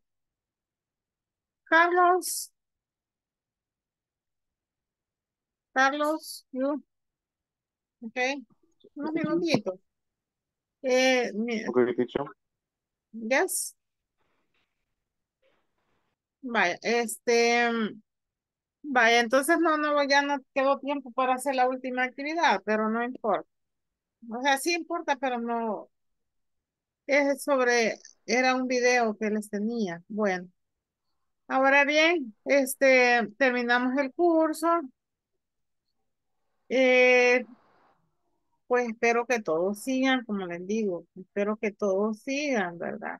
Carlos, you, okay, unos minutitos. Okay, teacher. Yes. Vaya, vaya, entonces ya no quedó tiempo para hacer la última actividad, pero no importa. O sea, sí importa, pero no, era un video que les tenía. Bueno, ahora bien, terminamos el curso. Pues espero que todos sigan, como les digo, espero que todos sigan, ¿verdad?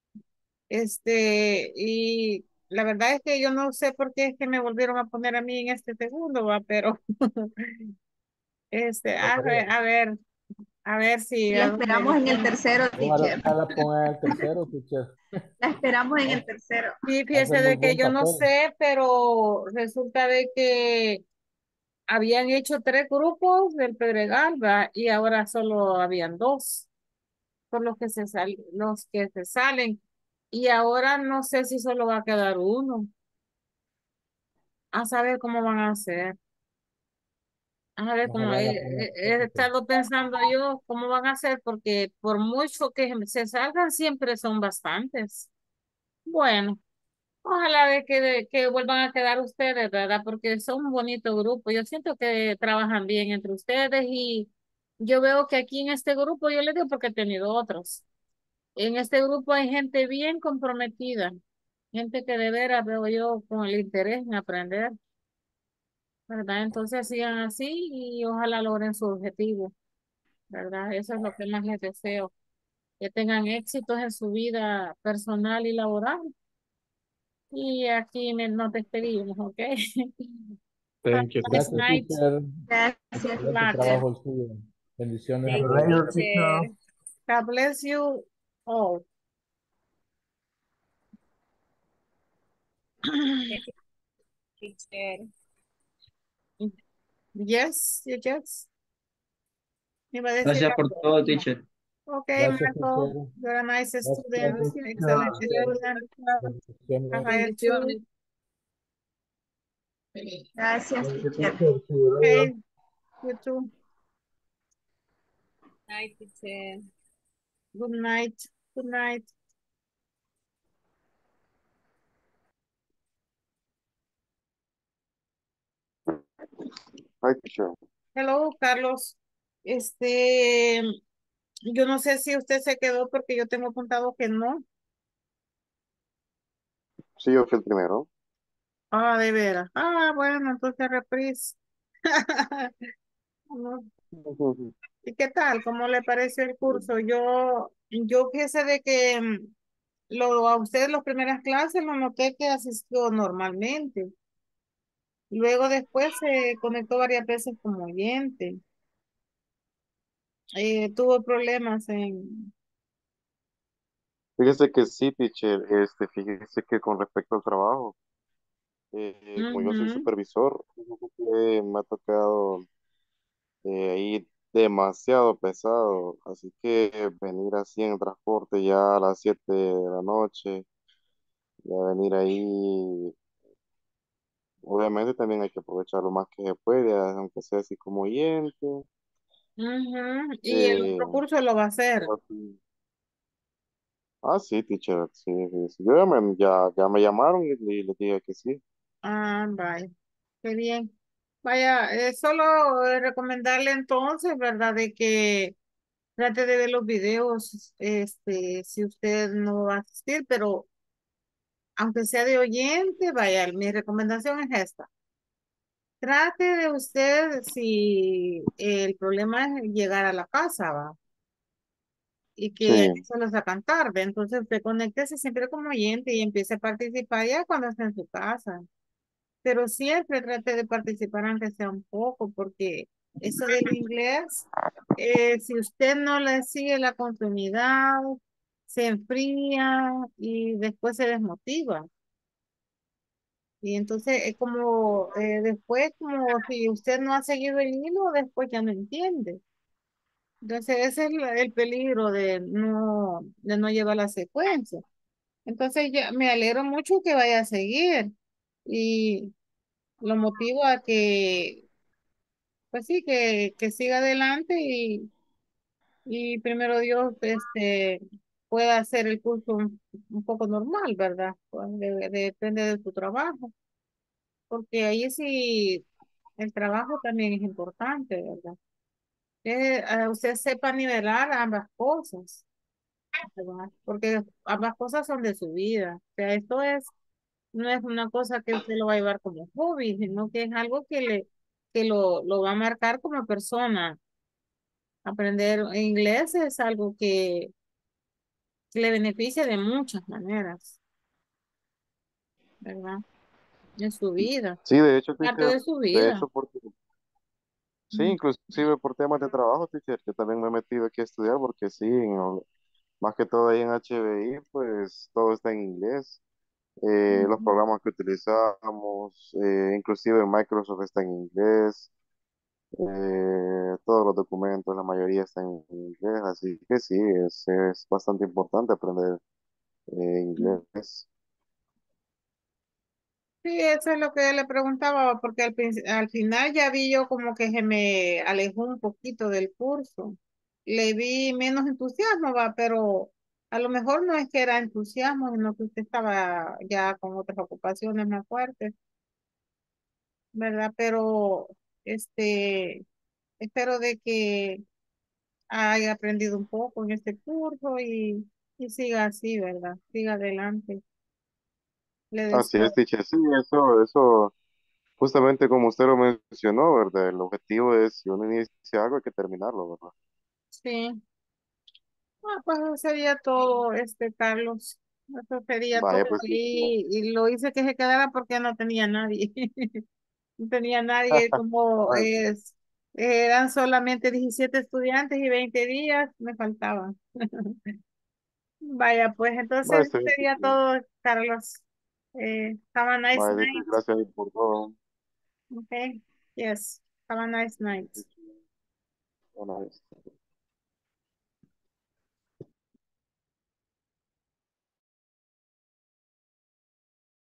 Y la verdad es que yo no sé por qué es que me volvieron a poner a mí en este segundo, ¿va? Pero, a ver, A ver si La a dónde esperamos le en el pongo. tercero, teacher. Ojalá la pongan en el tercero, teacher. La esperamos en el tercero. Sí, Hace fíjese muy de que buen yo no papel. sé, pero resulta de que habían hecho 3 grupos del Pedregal, ¿va? Y ahora solo habían 2, por los que se salen. Y ahora no sé si solo va a quedar uno. A saber cómo van a hacer. A ver cómo Ojalá la pongan. he estado pensando yo cómo van a hacer, porque por mucho que se salgan, siempre son bastantes. Bueno. Ojalá que vuelvan a quedar ustedes, ¿verdad? Porque son un bonito grupo. Yo siento que trabajan bien entre ustedes y yo veo que aquí en este grupo, yo les digo porque he tenido otros. En este grupo hay gente bien comprometida, gente que de veras veo yo con el interés en aprender, ¿verdad? Entonces sigan así y ojalá logren su objetivo, ¿verdad? Eso es lo que más les deseo, que tengan éxitos en su vida personal y laboral. Y aquí nos despedimos, ¿ok? Have Thank you, a nice Gracias, teacher. night. teacher. Gracias, Good Excelente luck. teacher. trabajo el suyo. Bendiciones a Thank todos. you, Later, teacher. teacher. God bless you all. Thank you, teacher. Yes, yes. Iba a decir Gracias por algo. todo, No. teacher. Okay, Gracias, Marco. teacher. You're a nice student. Gracias, Excellent teacher. student. Bendiciones. Rafael too. Bendiciones. Gracias, Thank you, teacher. teacher. See you later. Okay, you too. Night, teacher. Good night. Good night. Hi, teacher. Hello, Carlos. Yo no sé si usted se quedó porque yo tengo apuntado que no. Sí, yo fui el primero. Ah, de veras. Ah, bueno, entonces reprise. No. ¿Y qué tal? ¿Cómo le pareció el curso? Yo fíjese de que a usted las primeras clases lo noté que asistió normalmente. Luego después se conectó varias veces como oyente. Tuvo problemas en... Fíjese que sí, teacher. Fíjese que con respecto al trabajo, como yo soy Ujú, supervisor, me ha tocado ir demasiado pesado. Así que venir así en el transporte ya a las 7 de la noche, ya venir ahí, obviamente también hay que aprovechar lo más que se puede, aunque sea así como oyente. ujú. Y el Eh, otro curso lo va a hacer. así. Ah, sí, teacher, sí, sí, sí. Ya me llamaron y les dije que sí. Ah, vaya. Qué bien. Vaya, solo recomendarle entonces, ¿verdad? De que trate de ver los videos, si usted no va a asistir, pero aunque sea de oyente, vaya, mi recomendación es esta. Trate de usted, si el problema es llegar a la casa, ¿va? Y que a Sí, eso lo sacan tarde, entonces usted conéctese siempre como oyente y empiece a participar ya cuando esté en su casa. Pero siempre trate de participar aunque sea un poco, porque eso del inglés, si usted no le sigue la continuidad, se enfría y después se desmotiva. Y entonces es como después, como si usted no ha seguido el hilo, después ya no entiende. Entonces ese es el peligro de no llevar la secuencia. Entonces ya me alegro mucho que vaya a seguir y lo motivo a que, pues sí, que siga adelante y primero Dios, pueda hacer el curso un poco normal, ¿verdad? Pues depende de su trabajo, porque ahí sí el trabajo también es importante, ¿verdad? Usted sepa nivelar ambas cosas, ¿verdad? Porque ambas cosas son de su vida. O sea, no es una cosa que usted lo va a llevar como hobby, sino que es algo que lo va a marcar como persona. Aprender inglés es algo que le beneficia de muchas maneras, ¿verdad? En su vida, sí, de hecho, parte teacher, de su de vida. hecho, porque Sí, inclusive por temas de trabajo, teacher, que también me he metido aquí a estudiar porque sí, más que todo ahí en HBI, pues todo está en inglés. Los Ujú. programas que utilizamos, inclusive Microsoft está en inglés. Todos los documentos, la mayoría están en inglés, así que sí, es bastante importante aprender inglés. Sí, eso es lo que yo le preguntaba, porque al final ya vi yo como que se me alejó un poquito del curso. Le vi menos entusiasmo, va, pero a lo mejor no es que era entusiasmo, sino que usted estaba ya con otras ocupaciones más fuertes, ¿verdad? Pero este, espero de que haya aprendido un poco en este curso y siga así, ¿verdad? Siga adelante. Le Así es, deseo. teacher, sí, eso, justamente como usted lo mencionó, ¿verdad? El objetivo es, si uno inicia algo, hay que terminarlo, ¿verdad? Sí. Pues eso sería todo, Carlos. Eso sería todo. Vaya, pues, teacher. Y lo hice que se quedara porque no tenía nadie. No tenía nadie, como Bueno, eran solamente 17 estudiantes y 20 días, me faltaban. Vaya, pues vaya, entonces está bien, sería teacher. todo, Carlos. Have a nice Vaya, teacher, night. gracias por todo. Okay. Yes. Have a nice night. Buena vez.